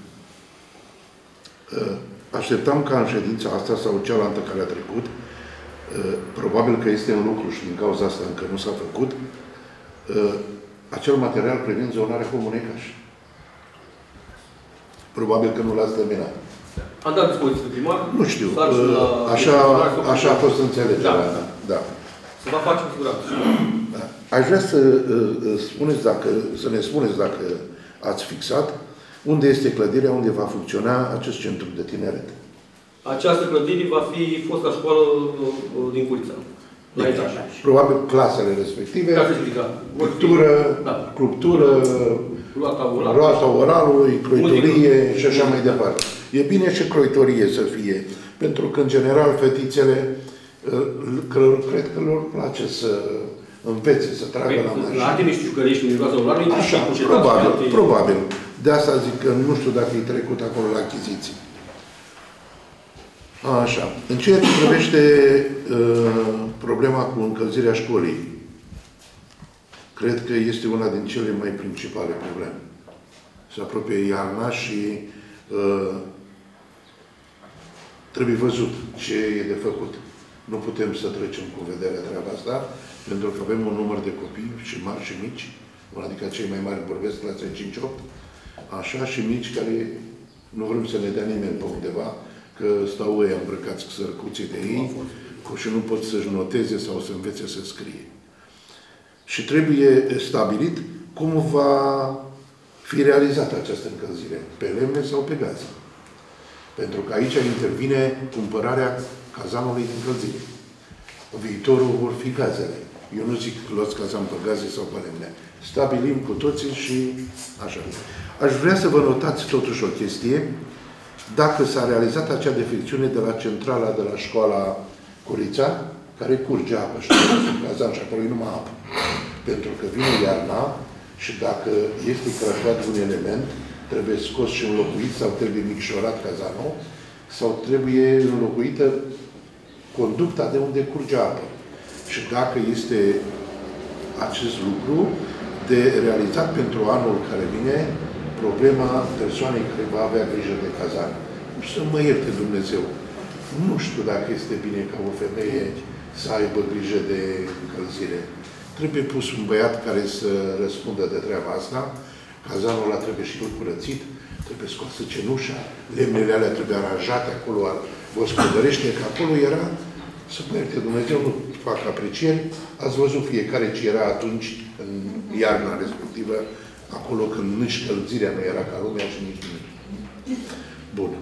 Așteptam ca în ședința asta sau cealaltă care a trecut, probabil că este în lucru și din cauza asta încă nu s-a făcut, acel material privind zonarea Comunei Cașin. Probabil că nu l-ați terminat. Am dat dispoziție de primar. Nu știu. Așa a fost înțelegerea. Da. Se va face cu siguranță. Da. Aș vrea să ne spuneți dacă ați fixat unde este clădirea, unde va funcționa acest centru de tineret. Această clădire va fi fosta școală din Curița. Probabil clasele respective, clubtură, roata oralului, croitorie și așa mai departe. E bine și croitorie să fie, pentru că, în general, fetițele, cred că lor place să învețe, să tragă la mașină. La alte niște jucărești, în roata oralului, așa, probabil. De asta zic că nu știu dacă e trecut acolo la achiziții. Așa. În ceea ce privește problema cu încălzirea școlii, cred că este una din cele mai principale probleme. Se apropie iarna și trebuie văzut ce e de făcut. Nu putem să trecem cu vederea treaba asta, pentru că avem un număr de copii și mari și mici, adică cei mai mari vorbesc clase 5-8, așa, și mici care nu vrem să ne dea nimeni pe undeva, că stau ăia îmbrăcați cu sărcuții de ei și nu pot să-și noteze sau să învețe să scrie. Și trebuie stabilit cum va fi realizată această încălzire, pe lemne sau pe gaze. Pentru că aici intervine cumpărarea cazanului de încălzire. Viitorul vor fi gazele. Eu nu zic luați cazan pe gaze sau pe lemne. Stabilim cu toții și așa. Aș vrea să vă notați totuși o chestie. Dacă s-a realizat acea defecțiune de la centrala de la școala Curița, care curge apă și cazan și acolo e numai apă. Pentru că vine iarna și dacă este crăpat un element, trebuie scos și înlocuit sau trebuie micșorat cazanul sau trebuie înlocuită conducta de unde curge apă. Și dacă este acest lucru de realizat pentru anul care vine, problema persoanei care va avea grijă de cazan. Și să mă ierte Dumnezeu. Nu știu dacă este bine ca o femeie să aibă grijă de încălzire. Trebuie pus un băiat care să răspundă de treaba asta. Cazanul ăla trebuie și el curățit, trebuie scoasă cenușa, lemnele alea trebuie aranjate acolo, gospodărește, că acolo era, să mă ierte Dumnezeu, nu fac aprecieri, ați văzut fiecare ce era atunci, în iarna respectivă, acolo când nici călzirea nu era ca lumea și nici nimic. Bun.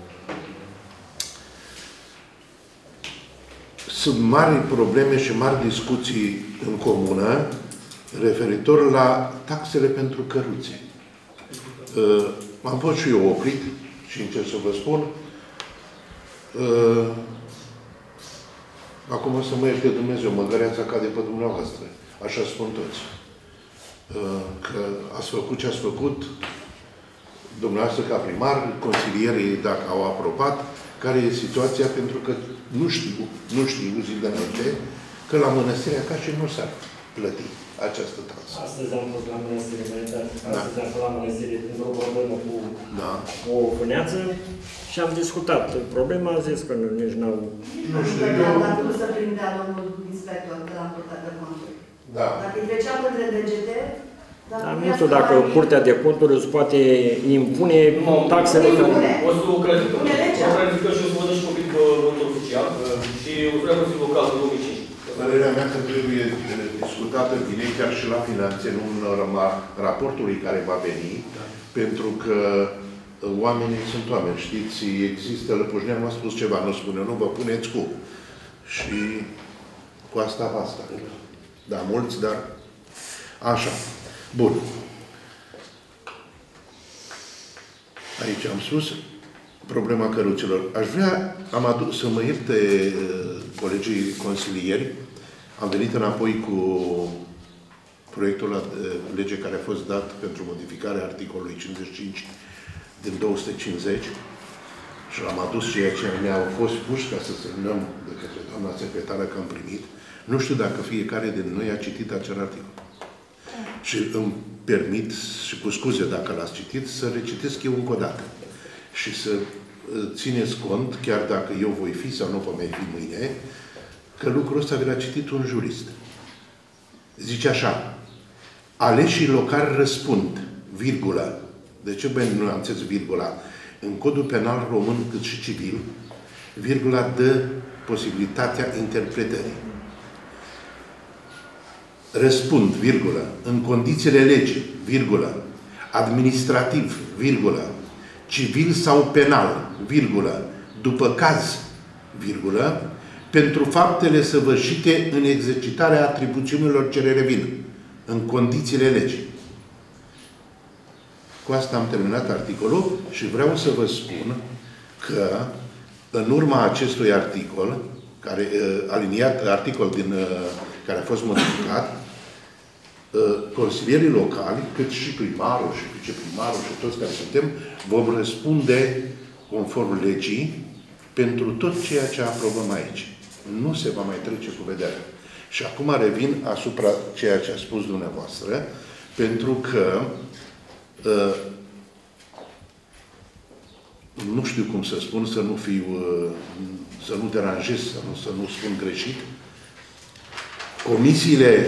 Sunt mari probleme și mari discuții în comună referitor la taxele pentru căruțe. Am fost și eu oprit și încerc să vă spun. Acum să mă ierte Dumnezeu, măgăreața cade pe dumneavoastră. Așa spun toți. Că ați făcut ce ați făcut, dumneavoastră ca primar, consilierii dacă au aprobat, care e situația, pentru că nu știu zi de noapte, că la Mănăstirea Cașii nu s-ar plăti această taxă. Astăzi am fost la Mănăstire, astăzi am fost la Mănăstire într-o problemă cu o vâneață și am discutat problema, a zis că nici n-au... Nu știu, Dacă nu se prindea domnul inspector de la Curtea de Conturi. Da. Dacă îi trecea între degete, dar nu știu dacă Curtea de Conturi îți poate impune taxele care... O să o clarificăm. O clarificăm și o să vă dăm și un pic oficial și o să Consiliul Local în 2005. Părerea mea că trebuie discutată bine, chiar și la finanțe, nu în urma raportului care va veni, pentru că oamenii sunt oameni, știți, există, Lăpușnean m-a spus ceva, nu spune, nu vă puneți cu. Și cu asta basta. Da, mulți, dar așa. Bun. Aici am spus problema căruților. Aș vrea, să mă ierte colegii consilieri, am venit înapoi cu proiectul la lege care a fost dat pentru modificarea articolului 55 din 250 și l-am adus ceea ce mi-au fost puși ca să semnăm de către doamna secretară că am primit. Nu știu dacă fiecare din noi a citit acel articol. Și îmi permit, și cu scuze dacă l-ați citit, să recitesc eu încă o dată. Și să țineți cont, chiar dacă eu voi fi sau nu voi mai fi mâine, că lucrul ăsta vi l-a citit un jurist. Zice așa: aleșii locali răspund, virgulă. De ce bine nu am înțeles virgula? În Codul Penal Român, cât și civil, virgula dă posibilitatea interpretării. Răspund, virgulă, în condițiile legii, virgulă, administrativ, virgulă, civil sau penal, virgulă, după caz, virgulă, pentru faptele săvârșite în exercitarea atribuțiunilor ce le revin, în condițiile legii. Cu asta am terminat articolul și vreau să vă spun că în urma acestui articol, care, aliniat articol care a fost modificat, consilierii locali, cât și primarul și viceprimarul și toți care suntem, vom răspunde conform legii pentru tot ceea ce aprobăm aici. Nu se va mai trece cu vederea. Și acum revin asupra ceea ce a spus dumneavoastră, pentru că nu știu cum să spun, să nu deranjez, să nu spun greșit. comisiile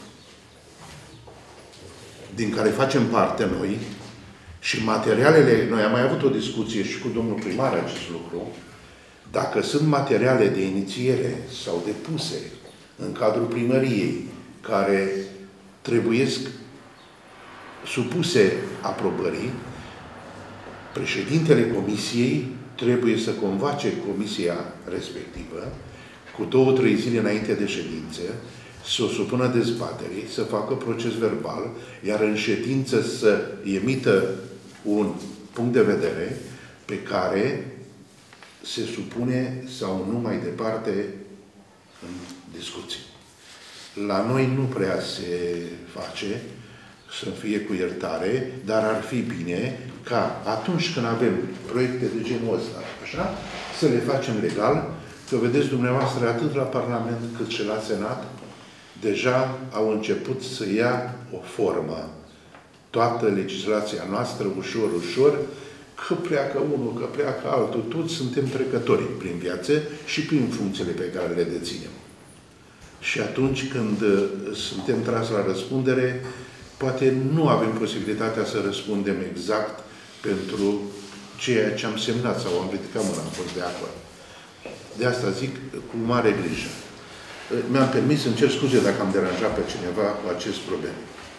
din care facem parte noi și materialele, noi am mai avut o discuție și cu domnul primar acest lucru, dacă sunt materiale de inițiere sau depuse în cadrul primăriei care trebuiesc supuse aprobării, președintele comisiei trebuie să convoace comisia respectivă cu 2-3 zile înainte de ședință, să o supună dezbaterii, să facă proces verbal, iar în ședință să emită un punct de vedere pe care se supune sau nu mai departe în discuții. La noi nu prea se face, să fie cu iertare, dar ar fi bine ca atunci când avem proiecte de genul ăsta, așa, să le facem legal, că vedeți dumneavoastră atât la Parlament cât și la Senat, deja au început să ia o formă. Toată legislația noastră, ușor, ușor, că pleacă unul, că pleacă altul, toți suntem trecători prin viață și prin funcțiile pe care le deținem. Și atunci când suntem trași la răspundere, poate nu avem posibilitatea să răspundem exact pentru ceea ce am semnat sau am ridicat mâna, am fost de acord. De asta zic cu mare grijă. Mi-am permis, îmi cer scuze dacă am deranjat pe cineva cu acest problem.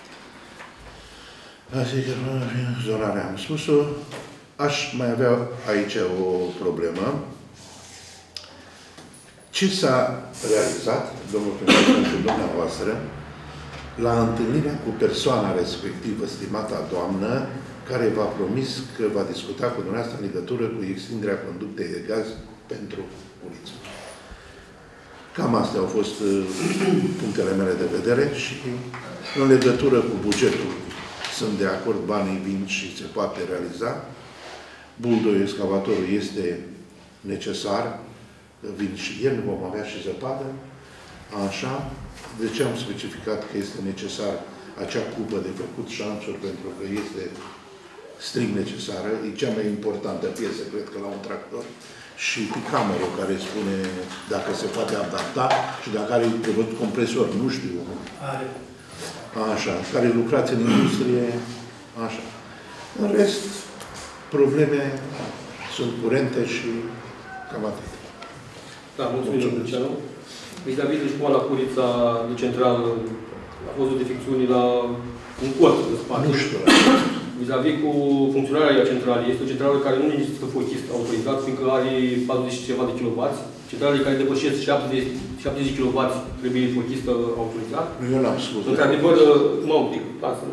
Asigur, zonarea am spus-o. Aș mai avea aici o problemă. Ce s-a realizat, domnul primar, pentru dumneavoastră, la întâlnirea cu persoana respectivă, stimata doamnă, care v-a promis că va discuta cu dumneavoastră în legătură cu extinderea conductei de gaz pentru Uliță? Cam astea au fost punctele mele de vedere și în legătură cu bugetul sunt de acord, banii vin și se poate realiza. Buldoi, excavatorul este necesar, vin și el, vom avea și zăpadă. Așa. De ce am specificat că este necesar acea cupă de făcut șanțuri? Pentru că este strict necesară. E cea mai importantă piesă, cred că, la un tractor. Și picamerul care spune dacă se poate adapta și dacă are prevăzut compresor, nu știu. Are. Așa. Care lucrați în industrie. Așa. În rest, probleme sunt curente și cam atât. Da, mulțumim, Luciano. Vis-a-vis de școala Curița de Central, a fost o defecțiune la un cort în spate. Nu știu. Vis-a-vis cu funcționarea centralei, este o centrală care nu necesită fochist autorizat, fiindcă are 40 și ceva de kilowați. Centralele care depășesc 70 kW trebuie fochist autorizat. Eu n-am spus. Într-adevăr, mă un pic, lasă.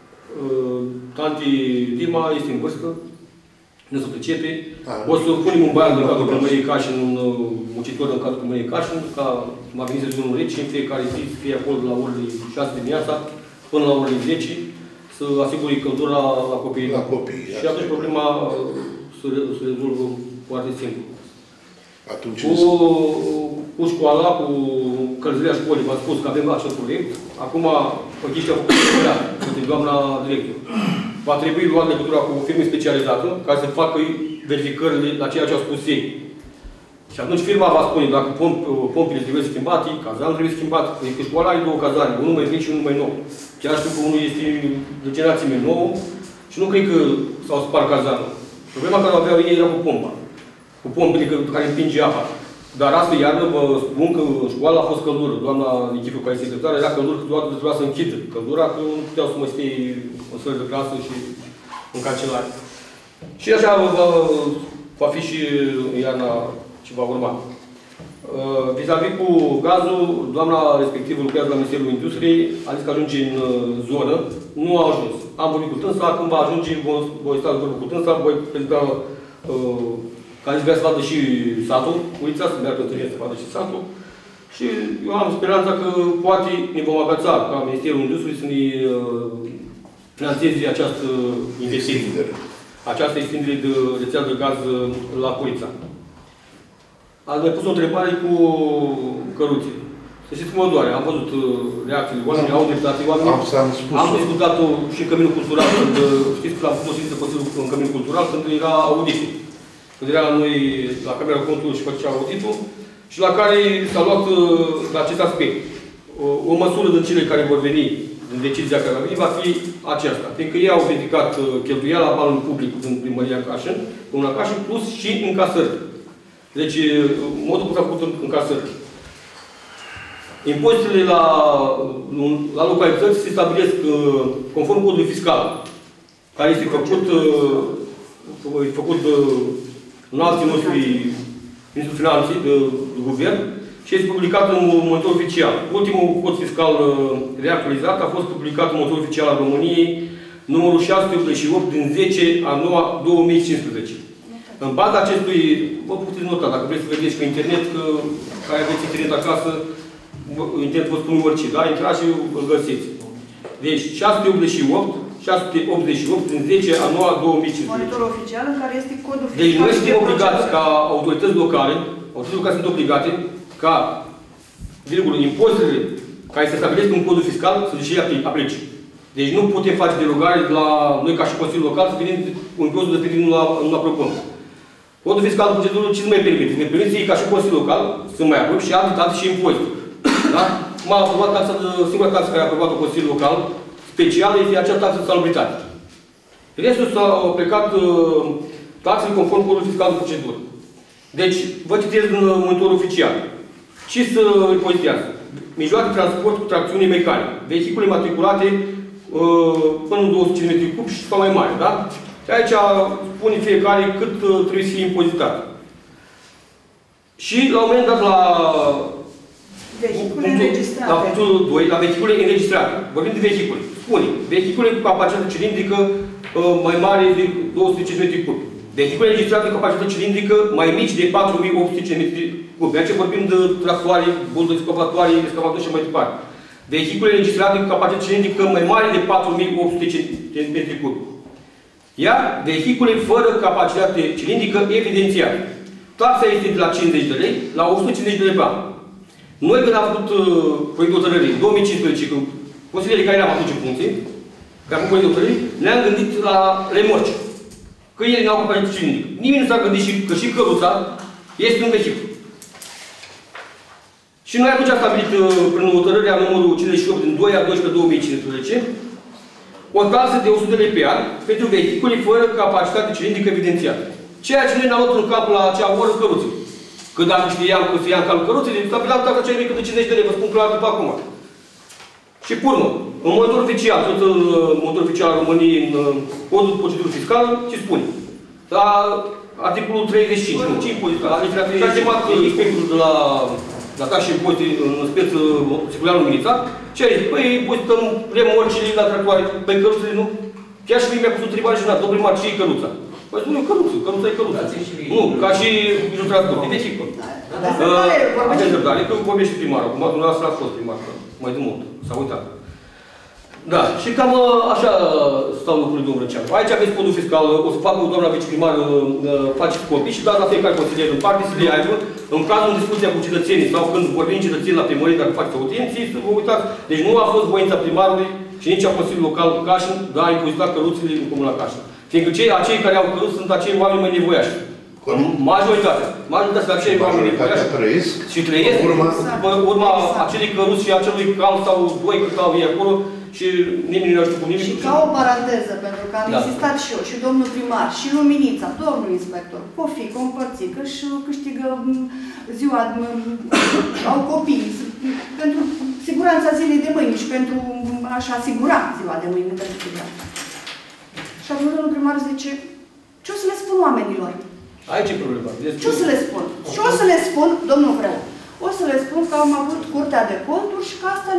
Tanti Dima este în vârstă, nu se pricepe. O să punem un băiat în cadrul primăriei Cașin, un muncitor în cadrul primăriei Cașin, ca m-a venit să un reci, în fiecare zi să fie acolo de la orele 6 dimineața până la orele 10, să asigure căldura la copii. La copii. Și atunci problema se rezolvă foarte simplu. Atunci cu școala, cu călzirea școlii, v-am spus că avem acel proiect. Acum, chestia a făcut către doamna director. Va trebui luat legătura cu o firmă specializată ca să facă verificările la ceea ce au spus ei. Și atunci firma va spune dacă pompile trebuie schimbate, cazanul trebuie schimbat. Că școala are două cazane, unul mai vechi și unul mai nou. Chiar știu că unul este de generație mai nouă și nu cred că s-au spart cazanul. Problema care o aveau ei era cu pompa. Cu pompile care împinge apa. Dar asta iarnă vă spun că școala a fost căldură. Doamna Nichifiu, care e secretară, era căldură, că toată trebuia să închidă căldura, că nu puteau să mă stea în săli de clasă și în cancelare. Și așa va fi și iarna ce va urma. Vis-a-vis cu gazul, doamna respectivă lucrează la Ministerul Industriei, a zis că ajunge în zonă, nu a ajuns. Am vorbit cu tânsa, când va ajunge, voi sta de vorbă cu tânsa, voi prezenta că a zis vrea să vadă și satul, Ulița, să meargă întâlnire să vadă și satul. Și eu am speranța că poate ne vom agața ca Ministerul Industriei să ne finanțeze această investiție. Această extindere de rețea de gaz la Curița. Ați mai pus o întrebare cu căruțele. Să știți cum mă doare. Am văzut reacțiile oamenilor, au dreptate oamenii. Am discutat-o și în Căminul Cultural, când știți că am făcut o ședință în Căminul Cultural, când era auditul. Când era la noi la Camera Contului și făcea auditul, și la care s-a luat la acest aspect. o măsură de cele care vor veni, în decizia care va veni, va fi aceasta. Fiindcă ei au ridicat cheltuiala banului public în primăria Cașin, în Cașin, plus și încasări. Deci, modul cum s-a făcut încasări. Impozitele la localități se stabilesc conform codului fiscal, care este făcut în alții noștri Ministrul Finanței de guvern și este publicat în monitor oficial. Ultimul cod fiscal reactualizat a fost publicat în monitor oficial al României, numărul 688 din 10/9/2015. În baza acestui, vă puteți nota, dacă vreți să vedeți pe internet, că care aveți internet acasă, internet vă spun orice, da? Intrați și îl găsiți. Deci 688 din 10/9/2015. Monitor oficial în care este codul fiscal. Deci noi suntem obligați ca autorități locale sunt obligate ca, impozitele care se stabilesc în codul fiscal să le și aplice. Deci nu putem face derogare la noi ca și Consiliul Local să venim cu impozitul de nu la propun. Codul fiscal de procedură ce nu mai permite? Ne permite ca și Consiliul Local să mai aprobe și alte taxe și impozite. Da? Cum a aprobat taxa singura taxă care a aprobat-o Consiliul Local, specială, este acea taxă de salubritate. Restul s-au plecat taxele conform codului fiscal de procedură. Deci, vă citesc în monitorul oficial. Ce se impozitează? Mijloace de transport cu tracțiune mecanică. Vehicule matriculate până în 200 cm3 și sau mai mare, da? Și aici spune fiecare cât trebuie să fie impozitat. Și la un moment dat la vehicule înregistrate. La punctul 2, la vehicule înregistrate. Vorbim de vehicule. Spune, vehicule cu capacitate cilindrică mai mare de 200 cm3. Vehicule înregistrate cu capacitate cilindrică mai mici de 4800 cm3. Aici vorbim de tractoare, buldoze, excavatoare și mai departe. Vehicule înregistrate cu capacitate cilindrică mai mare de 4800 cm3. Iar vehicule fără capacitate cilindrică evidențiate. Taxa este de la 50 de lei la 150 de lei pe an. Noi, când am făcut proiectul de hotărâre în 2015, cu consiliile care le-am atunci în funcție, care am făcut proiectul de hotărâre, ne-am gândit la remorci. Că ele n-au capacitate cilindrică. Nimeni nu s-a gândit că și căruța este un vehicul. Și noi atunci am stabilit, prin hotărârea numărul 58 din 2/12/2015, o taxă de 100 de lei pe an pentru vehicule fără capacitate cilindrică evidențiată. Ceea ce noi ne-am luat în cap la acea oră căruțele. Că dacă știam că se ia în calul căruțele, stabileam taxa cea mică de 50 de lei, vă spun clar după acum. Și pe urmă, în monitor oficial, tot în monitor oficial al României, în codul de procedură fiscală, ce spune? La articolul 35, nu? Ce impozit? Și a chemat inspectorul de la taxe și impozite în speță Securianul Minița, ce a zis? Păi, impozităm remorcile la tractoare, pe căruțele, nu? Chiar și mie mi-a pus o întrebare și una, domnule Mar, ce e căruța? Păi spune, căruța e căruța. Nu, ca și mijlul transport, e vehicul. Aveți dreptate, că vorbește primarul, acum dumneavoastră a fost primar, mai de mult, s-a uitat. Da, și cam așa stau lucrurile, domnul Răceanu. Aici aveți codul fiscal, o să facă doamna viceprimar, faceți copii și dați la fiecare consilier în parte să le aibă, în cazul în discuția cu cetățenii sau când vorbim cetățenii la primărie, dacă faceți audienții, să vă uitați. Deci nu a fost voința primarului și nici a Consiliului Local Cașin de a impozita căruțele în Comuna Cașin. Fiindcă acei care au căruți sunt acei oameni mai nevoiași. Majoritatea. Majoritatea acei oameni nevoiași. Și trăiesc urma acelui căruți și acelui cal sau doi cât au ei acolo și nimeni nu știu cu nimic. Și ca o paranteză, pentru că am insistat și eu, și domnul primar, și Luminița, domnul inspector, pofic, o împărțit, că își câștigă ziua, au copii, pentru siguranța zilei de mâine și pentru a-și asigura ziua de mâine pentru siguranță. Și atunci domnul primar zice, ce o să le spun oamenilor? Aici e problema. Ce o să le spun? Și o să le spun, domnul Vreu, o să le spun că am avut Curtea de Conturi și că asta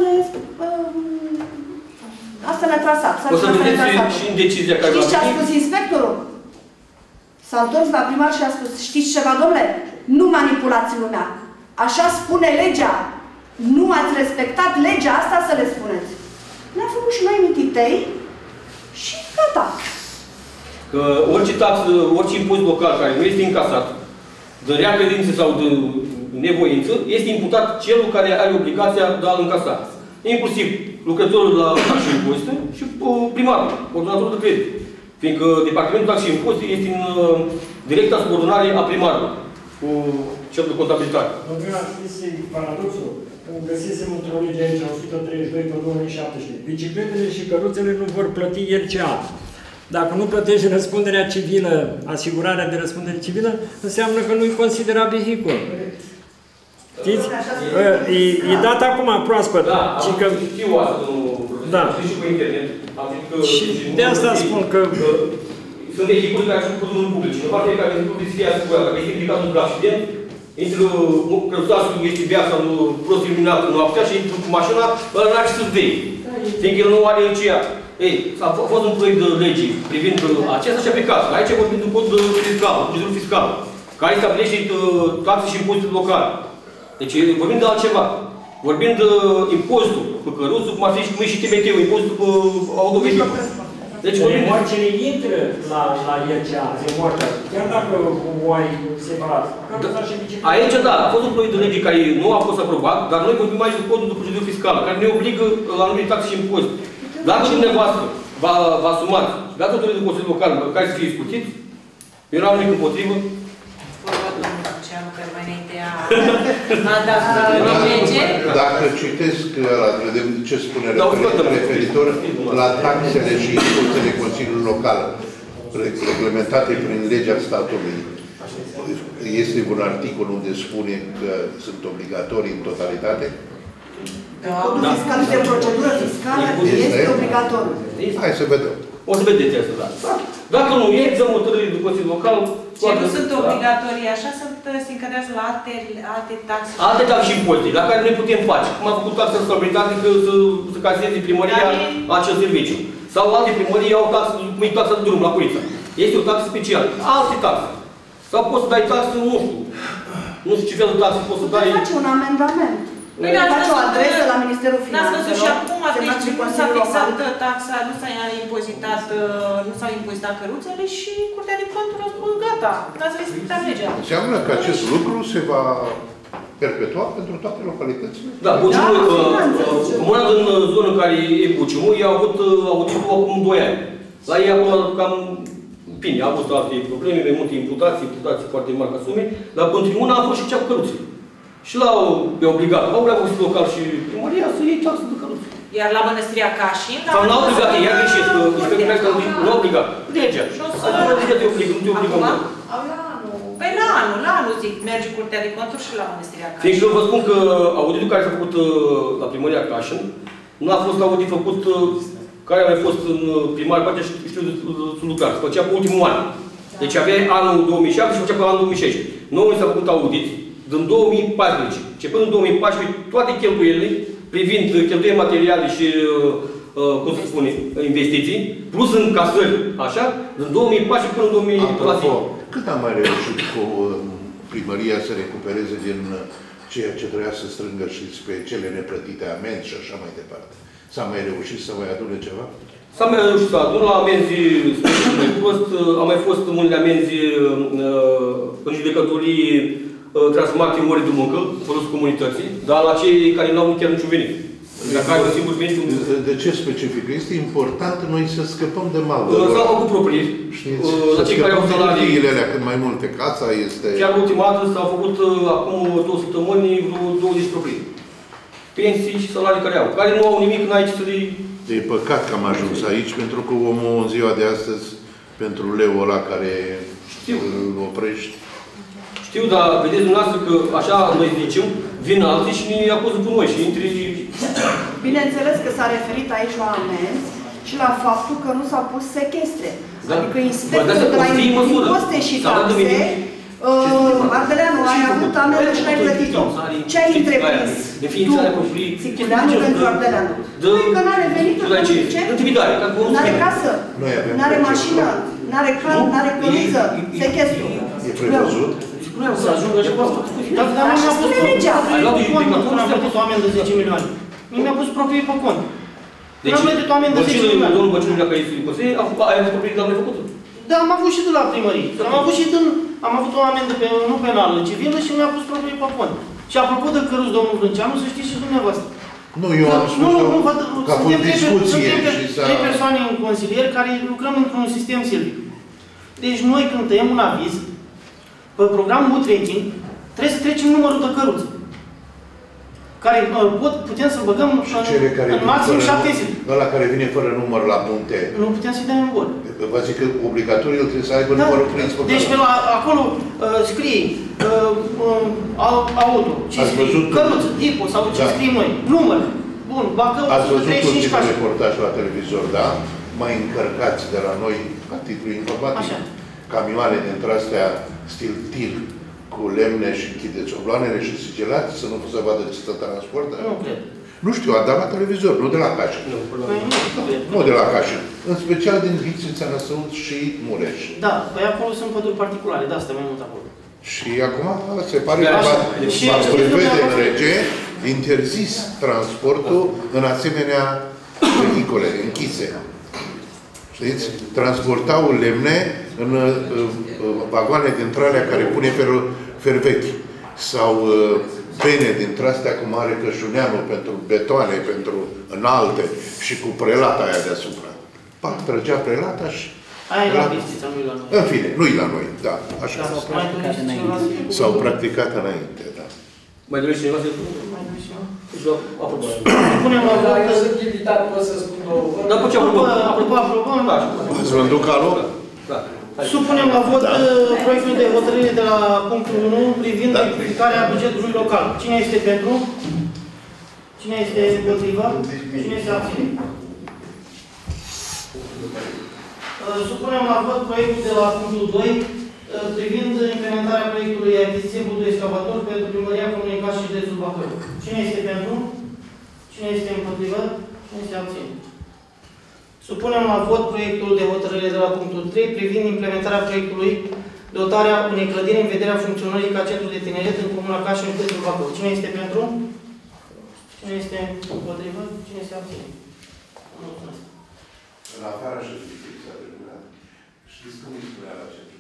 ne-a trasat. O să vedeți și în decizia care Știți ce a spus inspectorul? S-a întors la primar și a spus, știți ceva, domnule? Nu manipulați lumea. Așa spune legea. Nu ați respectat legea asta să le spuneți. Ne-am făcut și noi mititei și gata. Că orice taxă, orice impozit local care nu este încasat, de rea credință sau de nevoință, este imputat celul care are obligația de a-l încasa. Inclusiv lucrătorul la taxe și impozite și primarul, coordonatorul de credit. Fiindcă Departamentul Taxe și Impozite este în directa subordonare a primarului, cu cel de contabilitate. Domnule, știți paradoxul? găsisem într-o lege aici, 132 pe 2017. Bicicletele și căruțele nu vor plăti RCA. Dacă nu plătești răspunderea civilă, asigurarea de răspundere civilă, înseamnă că nu-i considera vehicul. Știți? E dat acum proaspăt. Da, că... știu asta, domnul profesor. Da. Și pe internet. Am zis că... Și de asta spun că... Sunt vehicule care sunt cu drumul public. Și numai fiecare vehicul trebuie să fie asigurat. Dacă este implicat într-un accident, intră călătorașul, este beat sau prost iluminat noaptea și intră cu mașina, ăla n-ar ce să-ți vei. Fiindcă el nu are aceea. Ei, a fost un proiect de lege privind acesta și aplicat. Aici vorbim de un cod fiscal, procedură fiscală, care stabilește taxe și impozite locale. Deci vorbim de altceva. Vorbim de impozitul pe căruțul, cum ar fi și cum e și TBT-ul, impozitul pe autovehicul. Deci vorbim de... Remorcele intră la IRCA, remorca, chiar dacă o ai separat. Aici, da, a fost un proiect de lege care nu a fost aprobat, dar noi vorbim aici de codul de procedură fiscală, care ne obligă la anumite taxe și impozite. Dacă dumneavoastră vă asumați, dați autorii de Consiliul Local care să fie discutit, eu n-am nimic împotrivă. Dacă citesc, vedem ce spune referitor la taxele și impozitele Consiliului Local reglementate prin legea statului. Este un articol unde spune că sunt obligatorii în totalitate? Codul fiscal de procedură fiscală este obligatoriu. Hai să vedem. O să vedeți asta, da. Dacă nu e, dăm hotărâri de Consiliul Local. Ce nu sunt obligatorii, așa se încadrează la alte taxe. Alte taxe și impozite, la care noi putem face. Cum a făcut taxa de stabilitate, că să caseze primăria acel serviciu. Sau alte primării au taxe, cum e taxa de drum la Cuița. Este o taxă specială. Alte taxe. Sau poți să dai taxe, nu știu. Nu știu ce fel de taxe poți să dai. Putem face un amendament. Păi n-ați face o adresă la Ministerul Finanțelor. N-ați văzut și acum, deci nu s-a fixat taxa, nu s-a impozitat căruțele și Curtea de Conturi a spus gata, n-ați respectat legea. Înseamnă că acest lucru se va perpetua pentru toate localitățile? Da, Buciumul, comuna din zonă în care e Buciumul, i-a avut auditul acum 2 ani. La ei acolo cam bine, a avut alte probleme, mai multe imputații foarte mari ca sume, dar pentru una a fost și cea cu căruțele. Și l-au obligat, au Consiliul Local și primăria să iei taxă de căruță. Iar la Mănăstirea Cașin... Sau n-au obligat, iar greșesc, nu au obligat. Legea. Legea te obligă, nu te obligă. Păi la anul, zic, merge Curtea de Conturi și la Mănăstirea Cașin. Fiindcă eu vă spun că auditul care s-a făcut la primăria Cașin, nu a fost audit făcut care a mai fost în primar, poate știu de lucrar, se făcea pe ultimul an. Deci avea anul 2007 și făcea pe anul 2016. Noi s-a făcut audit din 2014. Începând în 2014, toate cheltuielile, privind cheltuieli materiale și, cum se spune, investiții, plus încasări, așa, din 2014 până în 2020. Cât am mai reușit cu primăria să recupereze din ceea ce trebuia să strângă și pe cele neplătite amenzi și așa mai departe? S-a mai reușit să mai adune ceva? S-a mai reușit să adună la amenzi, au mai fost unele amenzi în judecătorii transformate în ore de muncă, folosul comunității, dar la cei care nu au chiar niciun venit. Dacă ai un singur venit, de ce specific? Este important noi să scăpăm de mal. S-au făcut proprieri. Să scăpăm de liniile alea cât mai multe. Casa este... Chiar ultima dată s-au făcut acum 2 săptămâni vreo 20 proprieri. Pensii și salarii care au. Care nu au nimic în aici să le... E păcat că am ajuns aici, pentru că omul în ziua de astăzi, pentru leul ăla care îl oprești. Știu, dar vedeți dumneavoastră că așa noi zicem, vin alții și ne acuză pe noi și intri... Bineînțeles că s-a referit aici la amenzi și la faptul că nu s-au pus sechestre. Da. Adică inspectorul de la imposte și taxe, Ardeleanu, ai avut amendă și n-ai plătit-o. Ce ai întreprins tu, Siculeanu, pentru Ardeleanu? Păi că n-are venit, n-are casă, n-are mașină, n-are can, n-are căruță, sechestru. E prevăzut? Să ajungă și cu asta. Dar mi-a pus când am plătit o amendă de 10 milioane. Mi-a pus proprii pe cont. Deci, domnul Băciunu, dacă este din Consiliu, ai avut proprii de la noi făcută? Da, am avut și de la primărie. Am avut o amendă nu penală, civilă și mi-a pus proprii pe cont. Și apropo de căruți, domnul Brânceanu, să știți și dumneavoastră. Nu, eu am spus că a fost discuție și s-a... 3 persoane în consilier care lucrăm într-un sistem silvic. Deci noi când tăiem un aviz, pe programul U-Trekking, trebuie să trecem numărul de căruță. care putem să băgăm în maxim 7 zile. Ăla care vine fără număr la munte. Nu putem să-i dăm în bun. Vă zic că obligatoriu el trebuie să aibă numărul prins pe Deci acolo scrie auto, ce scrie, căruță, Dipo sau ce scriem noi, număr. Bun, Bacău, ați văzut 135 ultimul reportaj la televizor, da? Mai încărcați de la noi la titlu informativ. Așa. Camioane dintre astea stil tir cu lemne și închideți obloanele și sigilați să nu se vadă ce se transportă? Nu cred. Nu știu, a dat la televizor, nu de la Cașin. Nu de la Cașin. În special din Vițința, Năsăuț și Mureș. Da, păi acolo sunt păduri particulare, de asta mai mult acolo. Și acum se pare că va prevede în rege interzis transportul în asemenea vehicule închise. Știți? Transportau lemne în vagoane dintre alea care pune fervechi sau pene dintre astea cu mare cășuneanul pentru betoane, pentru înalte și cu prelata aia deasupra. Pac, trăgea prelata și... Aia e la Bistrița, nu e la noi. În fine, nu-i la noi, da, așa. S-au practicat înainte, da. Mai dorește cineva să Punem la vot. Dar pe ce aprobăm? Ați vândut calul? Da. Supunem la vot proiectul de hotărâre de la punctul 1 privind rectificarea bugetului local. Cine este pentru? Cine este împotrivă? Cine se abține? Supunem la vot proiectul de la punctul 2 privind implementarea proiectului achiziție cu excavator pentru Primăria Comunei Caș și județul Bacău. Cine este pentru? Cine este împotrivă? Cine se abține? Supunem la vot proiectul de hotărâre de la punctul 3 privind implementarea proiectului dotarea unei clădiri în vederea funcționării ca centru de tineret în Comuna Caș și în județul Bacău. Cine este pentru? Cine este împotrivă? Cine se abține? În afara și s-a terminat. Știți cum îi spunea la centru?